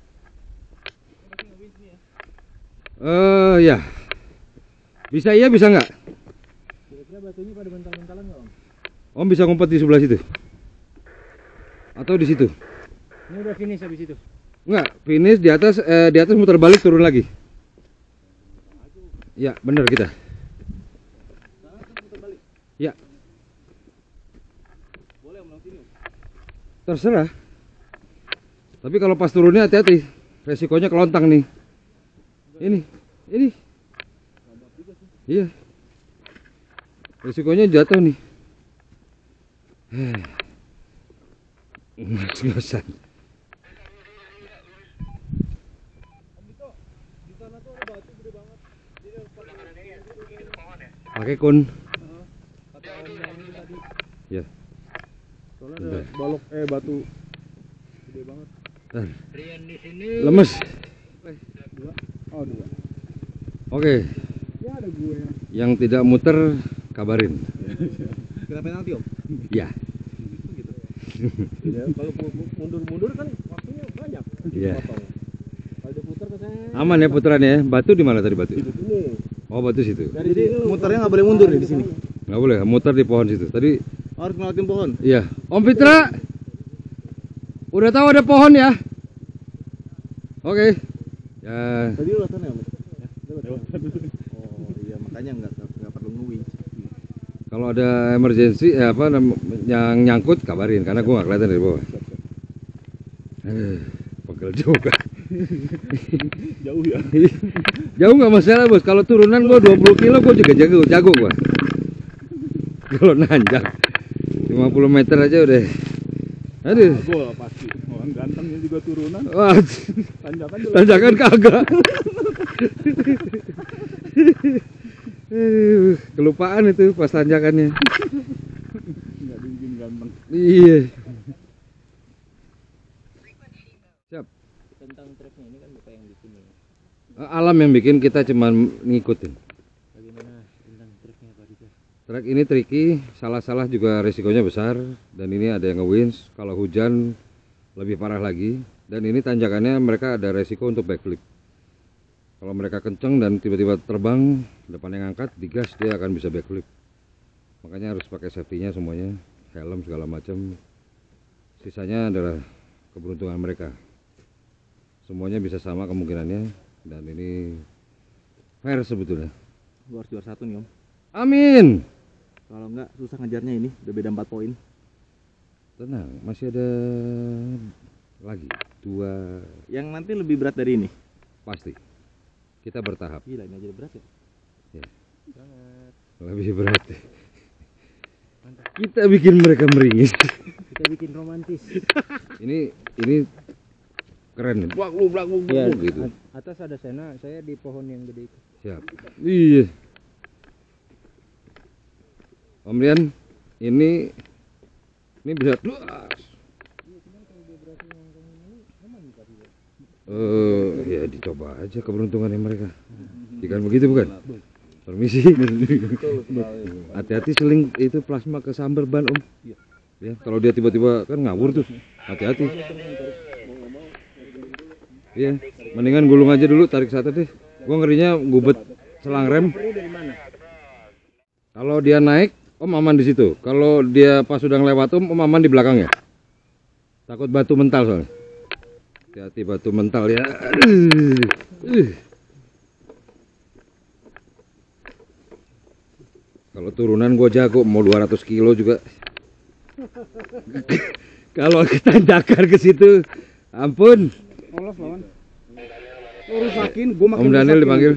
Speaker 1: Ya. Bisa iya, bisa nggak?
Speaker 3: Kira-kira batunya pada bental-bentalan nggak, Om?
Speaker 1: Om bisa ngumpet di sebelah situ? Atau di situ?
Speaker 3: Ini udah finish habis itu.
Speaker 1: Enggak, finish di atas muter balik turun lagi. Ya, benar kita. Ya.
Speaker 3: Boleh Om sini.
Speaker 1: Terserah. Tapi kalau pas turunnya hati-hati. Resikonya kelontang nih. Ini. Iya. Resikonya jatuh nih. Ngos-ngosan. Pakai kun. Ya.
Speaker 3: Soalnya ada balok batu gede banget.
Speaker 6: Rian di sini.
Speaker 1: Lemes.
Speaker 3: Dua. Oh, dua.
Speaker 1: Oke.
Speaker 3: Ya ada gue.
Speaker 1: Yang tidak muter kabarin.
Speaker 3: Kena penalti, Om.
Speaker 1: Ya.
Speaker 3: Ya, kalau mundur-mundur kan waktunya banyak.
Speaker 1: Iya.
Speaker 3: Kalau diputar ke sana.
Speaker 1: Aman ya putarannya ya. Batu di mana tadi batu?
Speaker 3: Ini.
Speaker 1: Oh, batu situ.
Speaker 3: Jadi muternya nggak boleh mundur nih di sini.
Speaker 1: Nggak boleh, muter di pohon situ. Tadi
Speaker 3: Harus ngelatin pohon.
Speaker 1: iya. Om Fitra. Udah tahu ada pohon ya? Oke. Ya.
Speaker 3: Tadi lewat sana ya, Om? Oh, iya makanya nggak perlu nge-winch.
Speaker 1: Kalau ada emergency yang nyangkut kabarin karena gua nggak kelihatan dari bawah. Pegel juga.
Speaker 3: Jauh ya.
Speaker 1: Jauh nggak masalah bos. Kalau turunan gua 20 kilo gua juga jago gua. Kalau nanjak 50 meter aja udah. Aduh.
Speaker 3: Gua pasti. Orang gantengnya juga turunan.
Speaker 1: Wah,
Speaker 3: Tanjakan
Speaker 1: kagak. Kelupaan itu pas tanjakannya.
Speaker 3: Nggak dibikin ganteng.
Speaker 1: Iya. Siap.
Speaker 6: Tentang truknya ini kan Bapak yang bikin ya.
Speaker 1: Alam yang bikin, kita cuman ngikutin.
Speaker 6: Bagaimana tentang truknya Pak Dika?
Speaker 1: Truk ini tricky, salah-salah juga risikonya besar. Dan ini ada yang nge-winch, kalau hujan lebih parah lagi. Dan ini tanjakannya mereka ada resiko untuk backflip. Kalau mereka kenceng dan tiba-tiba terbang, depannya ngangkat, digas dia akan bisa backflip. Makanya harus pakai safety-nya semuanya, helm segala macam. Sisanya adalah keberuntungan mereka. Semuanya bisa sama kemungkinannya, dan ini fair sebetulnya.
Speaker 3: Gua harus juara 1 nih, Om.
Speaker 1: Amin.
Speaker 3: Kalau nggak susah ngejarnya ini, udah beda 4 poin.
Speaker 1: Tenang, masih ada lagi 2.
Speaker 3: Yang nanti lebih berat dari ini.
Speaker 1: Pasti. Kita bertahap.
Speaker 3: Gila, ini aja berat ya.
Speaker 1: Ya. Lebih berat. Kita bikin mereka meringis.
Speaker 6: Kita bikin romantis.
Speaker 1: Ini keren. Blak
Speaker 6: Ya,
Speaker 1: gitu.
Speaker 6: atas ada Sena, saya di pohon yang gede itu.
Speaker 1: Siap. Iya. Om Rian, ini bisa duas. Ya dicoba aja keberuntungannya mereka. Jika begitu bukan? Permisi. Hati-hati seling itu plasma ke sambar ban Om. Ya, kalau dia tiba-tiba kan ngawur tuh. Hati-hati. Iya, mendingan gulung aja dulu, tarik satu deh. Gua ngerinya gubet selang rem. Kalau dia naik, Om aman di situ. Kalau dia pas sudah lewat Om aman di belakangnya. Takut batu mental soalnya. Hati-hati batu mental ya. Kalau turunan gua jago, mau 200 kilo juga. Kalau kita dakar ke situ, ampun.
Speaker 5: Polos lawan. Lu rusakin, gua makin
Speaker 1: Om Daniel dipanggil.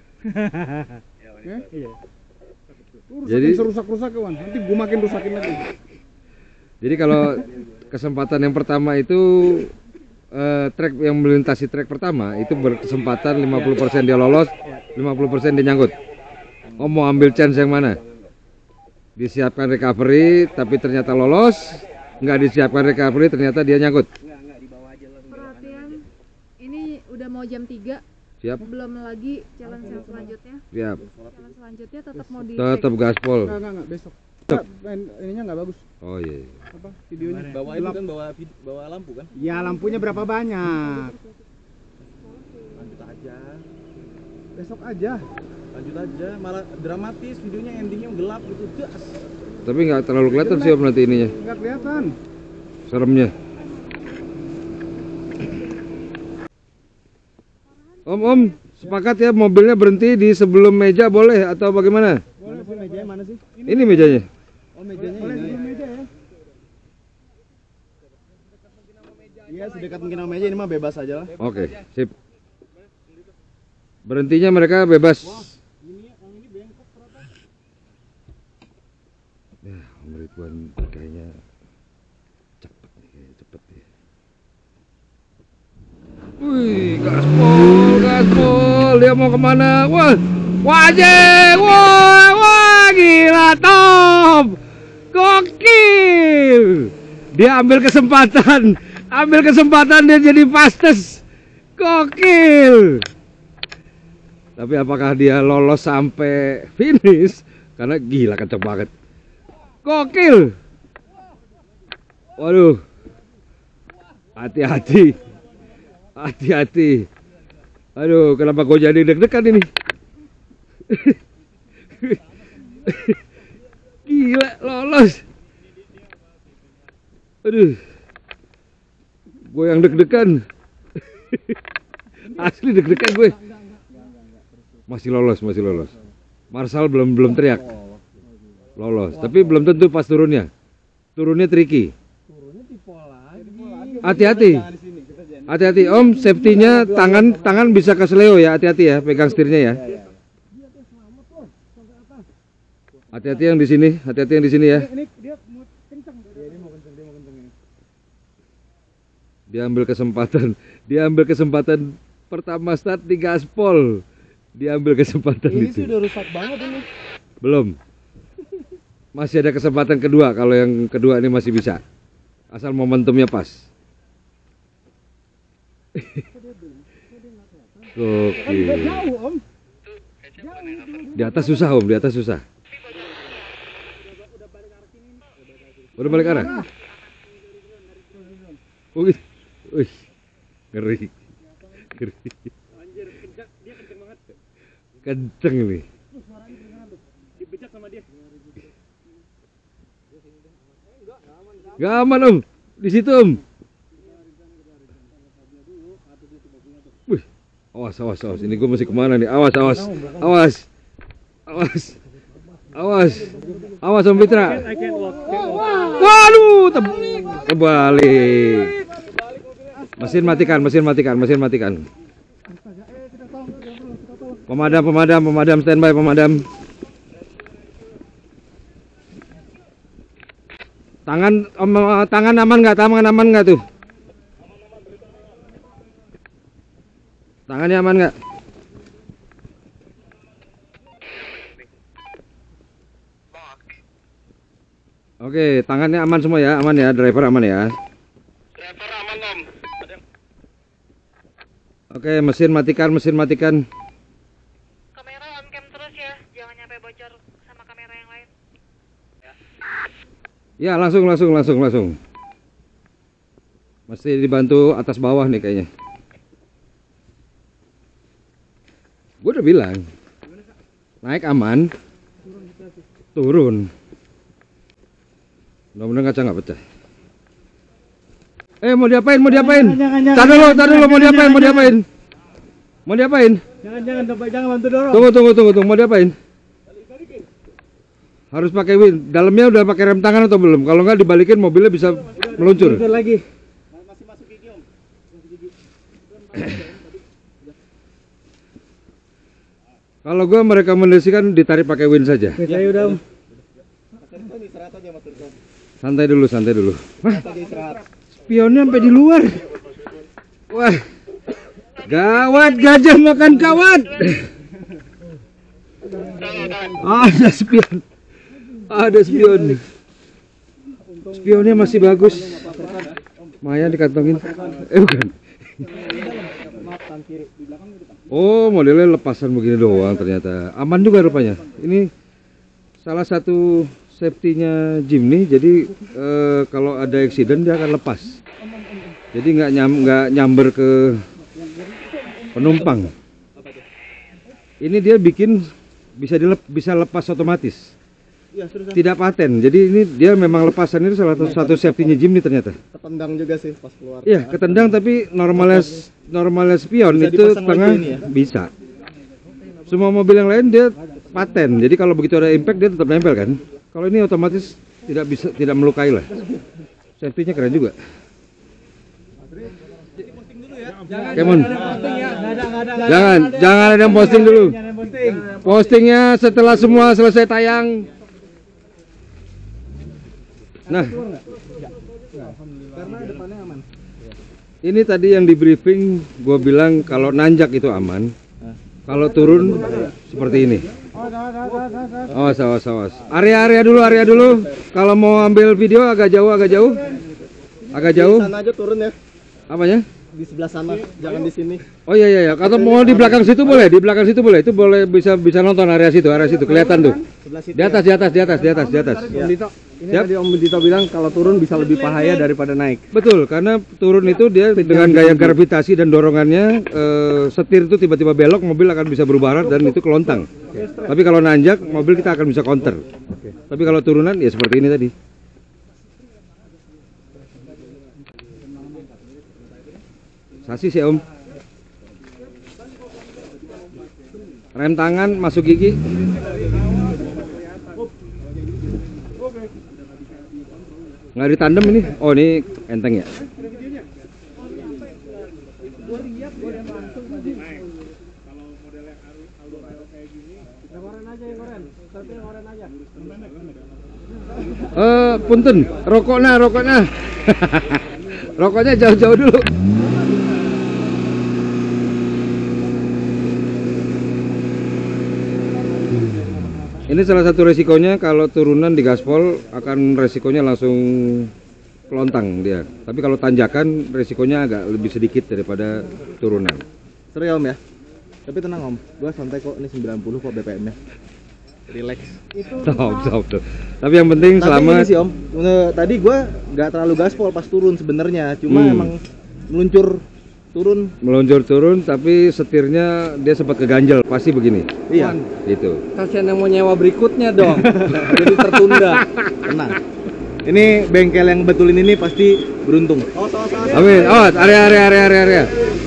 Speaker 5: Iya.
Speaker 1: Jadi
Speaker 5: Rusak-rusak kawan. Nanti gua makin rusakin lagi.
Speaker 1: Jadi kalau kesempatan yang pertama itu trek yang melintasi trek pertama itu berkesempatan 50% dia lolos, 50% dia nyangkut. Om mau ambil chance yang mana? Disiapkan recovery, tapi ternyata lolos. Nggak disiapkan recovery, ternyata dia nyangkut.
Speaker 8: Perhatian, ini udah mau jam 3.
Speaker 1: Siap.
Speaker 8: Belum lagi challenge yang selanjutnya.
Speaker 1: Siap.
Speaker 8: Challenge selanjutnya tetap mau di
Speaker 1: Tetap gaspol.
Speaker 5: Enggak, besok. Ininya nggak bagus.
Speaker 1: Oh iya.
Speaker 5: Apa? Videonya.
Speaker 3: Bawa itu kan bawa lampu kan?
Speaker 5: Ya lampunya berapa banyak?
Speaker 3: Lanjut aja.
Speaker 5: Besok aja.
Speaker 3: Lanjut aja, malah dramatis videonya, endingnya gelap gitu, gas.
Speaker 1: Tapi nggak terlalu kelihatan sih Om nanti ininya.
Speaker 5: Nggak kelihatan.
Speaker 1: Seremnya. Om, sepakat ya mobilnya berhenti di sebelum meja boleh atau bagaimana?
Speaker 5: Boleh, mejanya mana sih?
Speaker 1: Ini mejanya.
Speaker 5: Oh, mejanya boleh, ini. Meja ya. Iya, sedekat mungkin sama meja, ini mah bebas aja lah.
Speaker 1: Oke, sip. Berhentinya mereka bebas. Ya, Om Ridwan kayaknya cepet nih. Wih, gaspol, dia mau kemana? Wah, wajeng, wah, gila top, gokil. Dia ambil kesempatan dia jadi fastest, gokil. Tapi apakah dia lolos sampai finish? Karena gila kenceng banget, gokil. Waduh, hati-hati. Aduh, kenapa gue jadi deg-degan ini? Gila, lolos. Aduh, gue yang deg-degan. Asli deg-degan gue. Masih lolos. Marshall belum teriak. Lolos, tapi belum tentu pas turunnya. Turunnya tricky. Hati-hati Om, safety-nya tangan bisa kesleo ya, hati-hati ya, pegang setirnya ya. Hati-hati yang di sini ya. Dia ambil kesempatan pertama start di gaspol. Dia ambil kesempatan
Speaker 5: ini
Speaker 1: itu.
Speaker 5: Ini sudah rusak banget ini.
Speaker 1: Belum. Masih ada kesempatan kedua, kalau yang kedua ini masih bisa. Asal momentumnya pas. Oke.
Speaker 5: Jauh, Om.
Speaker 1: Di atas susah Om, di atas susah. Udah balik arah. Wih, ngeri. Kenceng ini. Gak aman Om, di situ Om. Wih, awas. Ini gue mesti kemana nih? Awas. Awas Om Fitra. Waduh, terbalik. Mesin matikan. Pemadam standby pemadam. Tangan aman nggak? Tuh? Tangannya aman nggak? Oke, tangannya aman semua ya, driver aman ya.
Speaker 3: Driver aman Om.
Speaker 1: Oke, mesin matikan.
Speaker 7: Kamera on cam terus ya, jangan nyampe bocor sama kamera yang lain.
Speaker 1: Ya, langsung. Mesti dibantu atas bawah nih kayaknya. Gue udah bilang, naik aman, turun. Mudah-mudahan kaca nggak pecah. Mau diapain? Tar dulu, mau diapain?
Speaker 5: Jangan bantu dorong.
Speaker 1: Tunggu, mau diapain? Harus pakai wheel. Dalamnya udah pakai rem tangan atau belum? Kalau nggak dibalikin mobilnya bisa meluncur.
Speaker 5: Lagi.
Speaker 2: Masih masuk gigi Om.
Speaker 1: Kalau gue merekomendasikan ditarik pakai wheel saja.
Speaker 5: Saya udah Om.
Speaker 1: Santai dulu. Wah, spionnya sampai di luar. Wah, gawat, gajah makan kawat. Ada spion. Ada spion. Spionnya masih bagus. Maya dikantongin. Bukan. Oh, modelnya lepasan begini doang ternyata. Aman juga rupanya. Ini salah satu safety-nya Jimny. Jadi kalau ada accident dia akan lepas. Jadi nggak nyamber ke penumpang. Ini dia bikin bisa lepas otomatis. Tidak paten. Jadi ini dia memang lepasan itu salah satu safety-nya Jimny ternyata.
Speaker 5: Ketendang juga sih pas keluar.
Speaker 1: Iya, ketendang tapi normalnya spion
Speaker 5: bisa
Speaker 1: itu
Speaker 5: dipasang
Speaker 1: tengah
Speaker 5: lagi ini ya?
Speaker 1: bisa. Semua mobil yang lain dia paten. Jadi kalau begitu ada impact dia tetap nempel kan. Kalau ini otomatis tidak melukai lah. Safety-nya keren juga. Kemon. Jangan ada yang posting dulu. Postingnya setelah semua selesai tayang. Nah, ini tadi yang di briefing gue bilang kalau nanjak itu aman, kalau turun seperti ini. Awas. Area dulu. Kalau mau ambil video agak jauh.
Speaker 5: Sana aja turun ya.
Speaker 1: Apanya?
Speaker 5: Di sebelah sana, jangan di sini.
Speaker 1: Oh iya. Kalau mau di belakang situ boleh, Itu boleh bisa nonton area situ kelihatan tuh. Di atas.
Speaker 5: Ini tadi Om Dito bilang kalau turun bisa lebih bahaya daripada naik.
Speaker 1: Betul, karena turun itu dia dengan gaya gravitasi dan dorongannya setir itu tiba-tiba belok, mobil akan bisa berubah arah dan itu kelontang. Tapi kalau nanjak, mobil kita akan bisa counter. Tapi kalau turunan ya seperti ini tadi. Sasis ya Om. Rem tangan masuk gigi. Nggak ditandem ini. Oh ini enteng ya. Punten, rokoknya. Rokoknya jauh-jauh dulu. Ini salah satu resikonya kalau turunan di gaspol akan resikonya langsung kelontang dia. Tapi kalau tanjakan resikonya agak lebih sedikit daripada turunan.
Speaker 5: Seru ya Om ya. Tapi tenang Om, gua santai kok, ini 90 kok BPM-nya. Relax.
Speaker 1: Stop. Tapi yang penting selama
Speaker 5: sih Om. Tadi gua nggak terlalu gaspol pas turun sebenarnya, cuma emang meluncur turun tapi setirnya dia sempat keganjel, pasti begini. Iya.
Speaker 1: Gitu.
Speaker 6: Kasihan yang mau nyewa berikutnya dong. Jadi tertunda.
Speaker 5: Tenang. Ini bengkel yang betulin ini pasti beruntung.
Speaker 1: Amin. Oh, area.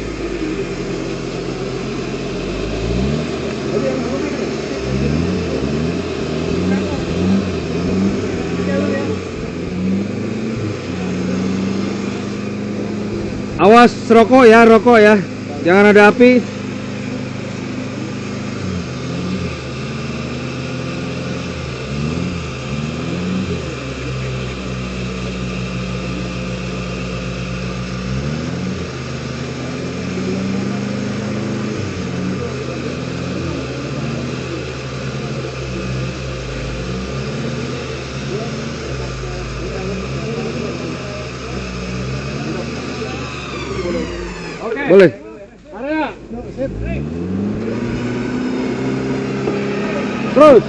Speaker 1: Awas rokok ya. Jangan ada api. Boleh.
Speaker 6: Area.
Speaker 1: Terus.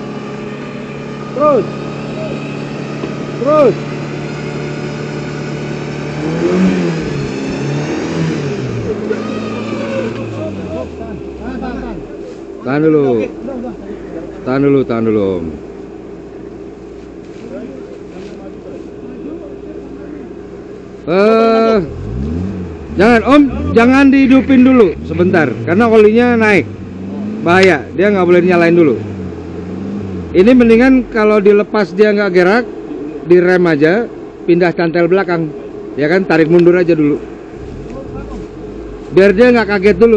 Speaker 1: Tahan dulu. Jangan dihidupin dulu sebentar, karena olinya naik, bahaya. Dia nggak boleh nyalain dulu. Ini mendingan kalau dilepas dia nggak gerak, direm aja, pindah cantel belakang, ya kan, tarik mundur aja dulu, biar dia nggak kaget dulu.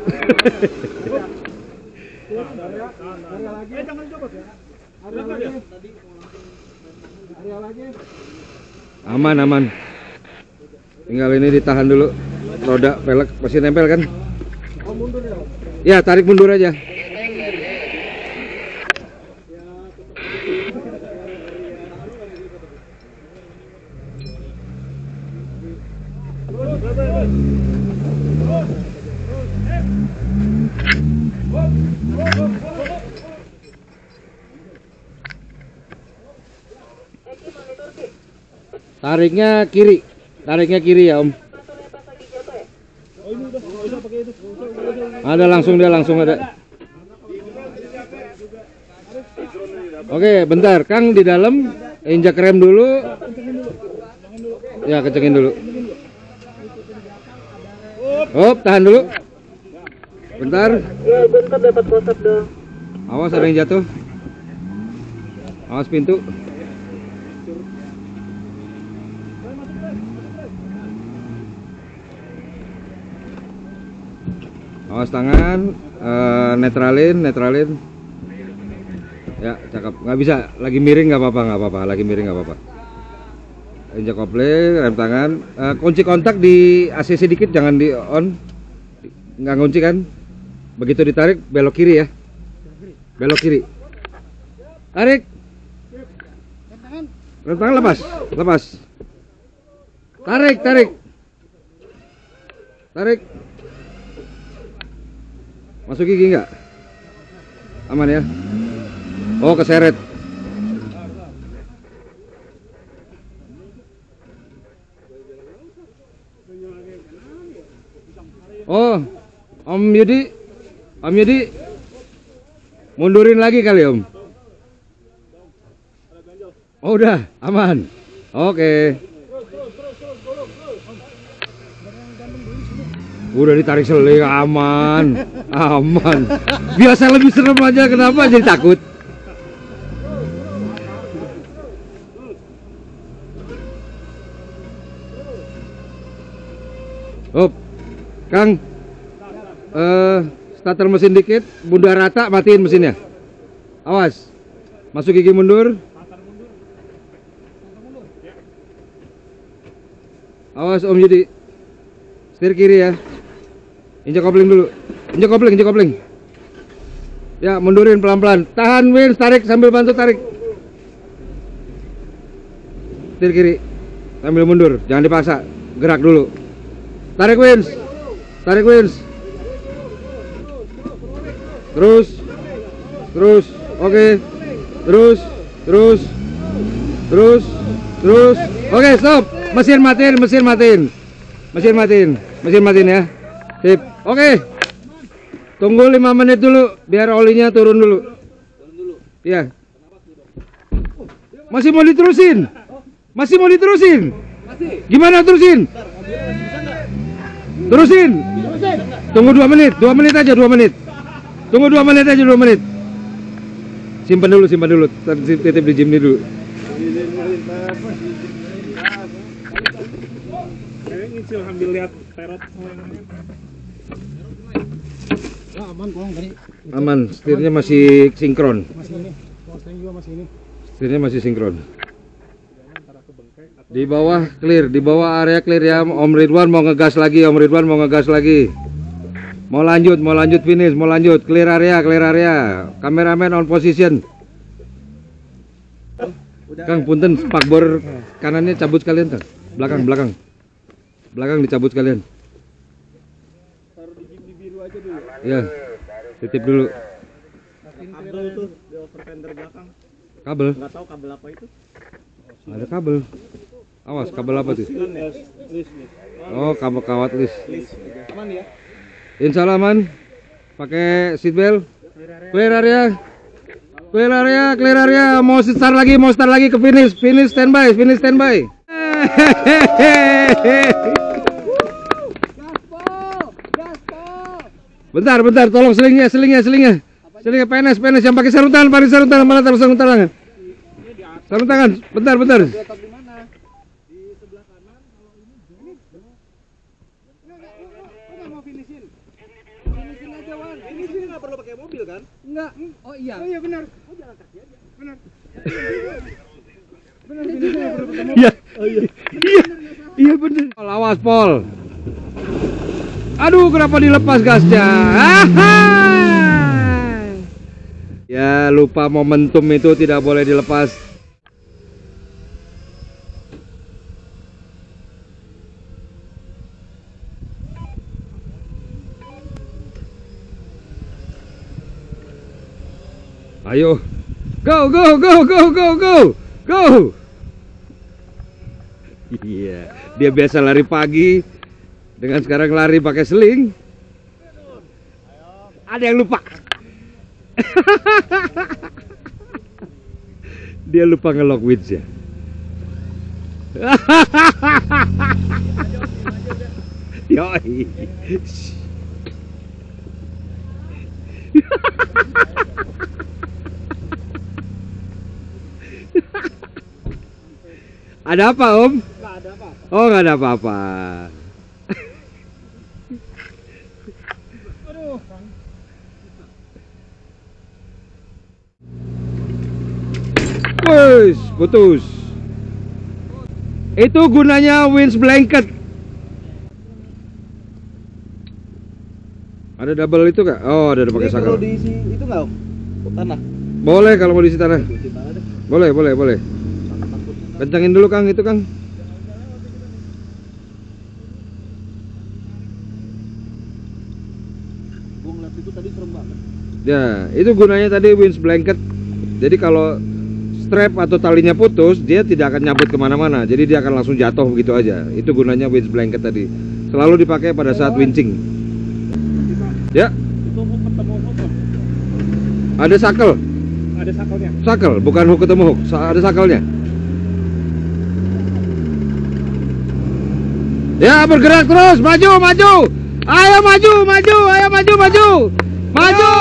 Speaker 1: Aman. Tinggal ini ditahan dulu. Roda pelek masih nempel kan? Ya, tarik mundur aja.
Speaker 5: Tariknya kiri ya Om. Ada langsung ada. Oke, bentar, Kang di dalam injak rem dulu. Ya, kencengin dulu. Tahan dulu. Bentar. Awas ada yang jatuh. Awas pintu. Awas tangan, netralin. Ya, cakep. Nggak bisa, lagi miring nggak apa-apa, lagi miring nggak apa-apa. Injak kopling, rem tangan, kunci kontak di ACC dikit, jangan di on. Nggak kunci kan? Begitu ditarik, belok kiri ya. Belok kiri. Tarik. Rem tangan lepas. Tarik. Masuk gigi nggak? Aman ya? Oh, keseret. Oh, Om Yudi, mundurin lagi kali Om. Oh, udah, aman. Oke. Udah ditarik seling, aman. Biasa lebih serem aja, kenapa jadi takut? Kang, starter mesin dikit, bunda rata, matiin mesinnya. Awas, masuk gigi mundur. Awas Om Yudi, setir kiri ya. Injak kopling dulu, injak kopling. Ya, mundurin pelan-pelan. Tahan Wins, tarik sambil bantu tarik. Setir kiri, sambil mundur, jangan dipaksa, gerak dulu. Tarik Wins. Terus. Oke. Terus. Oke, stop. Mesin matiin ya. Sip. Oke. Tunggu 5 menit dulu biar olinya turun dulu. Iya. Masih mau diterusin? Gimana terusin? Terusin. Tunggu 2 menit aja. Tunggu 2 menit. Simpan dulu. Titip di Jimny dulu.
Speaker 4: Ngicil ambil lihat terot.
Speaker 5: Aman, setirnya masih sinkron. Setirnya masih sinkron. Di bawah clear, di bawah area clear ya. Om Ridwan mau ngegas lagi. Mau lanjut finish, clear area. Kameramen on position. Kang punten, spakbor kanannya cabut sekalian Kang. Belakang dicabut sekalian.
Speaker 2: Taruh di Jimny biru aja dulu.
Speaker 5: Ya, titip dulu.
Speaker 2: Kabel tuh di overfender belakang.
Speaker 5: Kabel?
Speaker 2: Nggak tahu kabel apa itu.
Speaker 5: Ada kabel. Awas, kabel apa tuh?
Speaker 2: List.
Speaker 5: Oh, kabel kawat list.
Speaker 2: Aman ya?
Speaker 5: Insya Allah aman. Pakai seat belt. Clear area. Mau start lagi ke finish standby. Bentar, tolong selingnya. Selingnya PNS yang pakai sarung tangan, mana taruh sarung tangan? Sarung tangan, bentar.
Speaker 6: Enggak. Oh iya. Oh iya benar. Oh jalan kaki aja. Benar. Iya benar.
Speaker 5: Awas Pol. Aduh, kenapa dilepas gasnya? Ya, lupa momentum itu tidak boleh dilepas. Ayo. Go, go, go, go, go, go. Go. Iya, dia biasa lari pagi dengan sekarang lari pakai seling. Ada yang lupa. Dia lupa nge-lock winch ya. Yoi. Ada apa, Om?
Speaker 2: Nggak ada apa.
Speaker 5: Oh, nggak ada apa-apa. Wes, putus. Itu gunanya winch blanket. Ada double itu kak? Oh, ada pakai sakal.
Speaker 2: Perlu diisi itu nggak? Tanah.
Speaker 5: Boleh kalau mau diisi tanah. Boleh, boleh, boleh. Kencangin dulu Kang, itu Kang.
Speaker 2: Gua ngeliat itu tadi serem banget.
Speaker 5: Ya, itu gunanya tadi winch blanket. Jadi kalau strap atau talinya putus, dia tidak akan nyabut kemana-mana. Jadi dia akan langsung jatuh begitu aja. Itu gunanya winch blanket tadi. Selalu dipakai pada saat winching. Ya.
Speaker 2: Itu hook ketemu hook.
Speaker 5: Ada sakel.
Speaker 2: Ada sakelnya.
Speaker 5: Sakel, bukan hook ketemu hook. Ada sakelnya. Ya, bergerak terus, maju, maju. Ayo maju, maju, ayo maju, maju. Maju.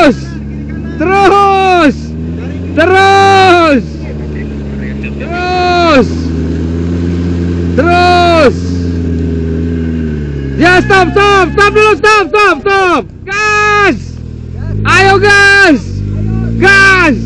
Speaker 5: Terus. Terus. Terus. Terus. Ya, stop, stop, stop dulu, stop, stop, stop. Gas. Ayo gas. Gas.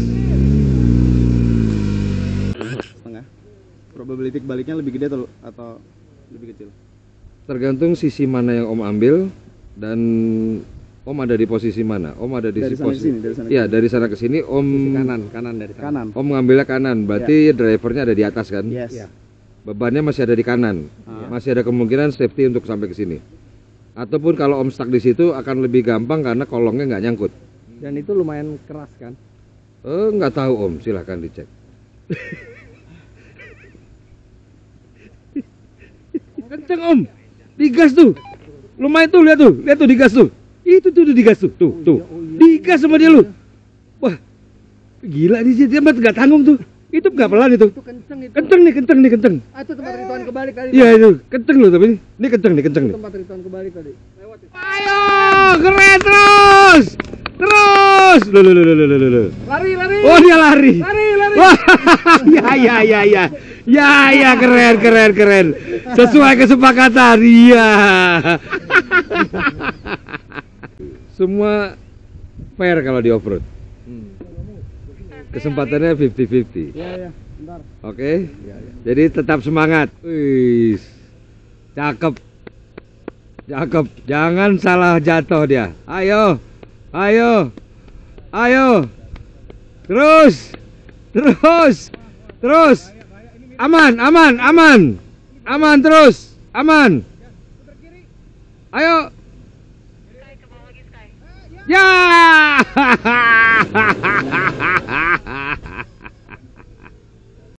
Speaker 2: Setengah. Probability baliknya lebih gede atau lebih kecil?
Speaker 5: Tergantung sisi mana yang Om ambil dan Om ada di posisi mana. Om ada di
Speaker 2: Dari sana
Speaker 5: posisi.
Speaker 2: ke sini, dari sana ke
Speaker 5: Iya, dari sana ke sini Om
Speaker 2: kanan dari kanan.
Speaker 5: Om ngambilnya kanan. Berarti drivernya ada di atas kan?
Speaker 2: Yes.
Speaker 5: Bebannya masih ada di kanan. Masih ada kemungkinan safety untuk sampai ke sini. Ataupun kalau Om stuck di situ akan lebih gampang karena kolongnya nggak nyangkut.
Speaker 6: Dan itu lumayan keras kan?
Speaker 5: Nggak tahu Om, silahkan dicek. Kenceng Om, digas tuh. Lumayan tuh, lihat tuh digas tuh. Itu tuh digas tuh, tuh. Digas sama dia lu. Wah, gila dia nggak tanggung tuh. Itu nggak pelan itu.
Speaker 6: Itu kenceng itu.
Speaker 5: Kenceng nih.
Speaker 6: Ah, itu tempat Ridwan kebalik tadi.
Speaker 5: Iya itu, kenceng loh tapi ini kenceng nih.
Speaker 6: Tempat Ridwan kebalik tadi. Lewat.
Speaker 5: Ayo, keren terus. Loh.
Speaker 6: Lari.
Speaker 5: Oh dia lari.
Speaker 6: Lari.
Speaker 5: Wah, ya, keren. Sesuai kesepakatan, iya. Semua fair kalau di off-road. Kesempatannya 50-50.
Speaker 2: Iya, bentar.
Speaker 5: Oke? Jadi tetap semangat. Wih, cakep. Jangan salah jatuh dia. Ayo. Terus. Aman terus. Aman. Ayo.
Speaker 7: Sky, ke bawah lagi Sky.
Speaker 5: Ya.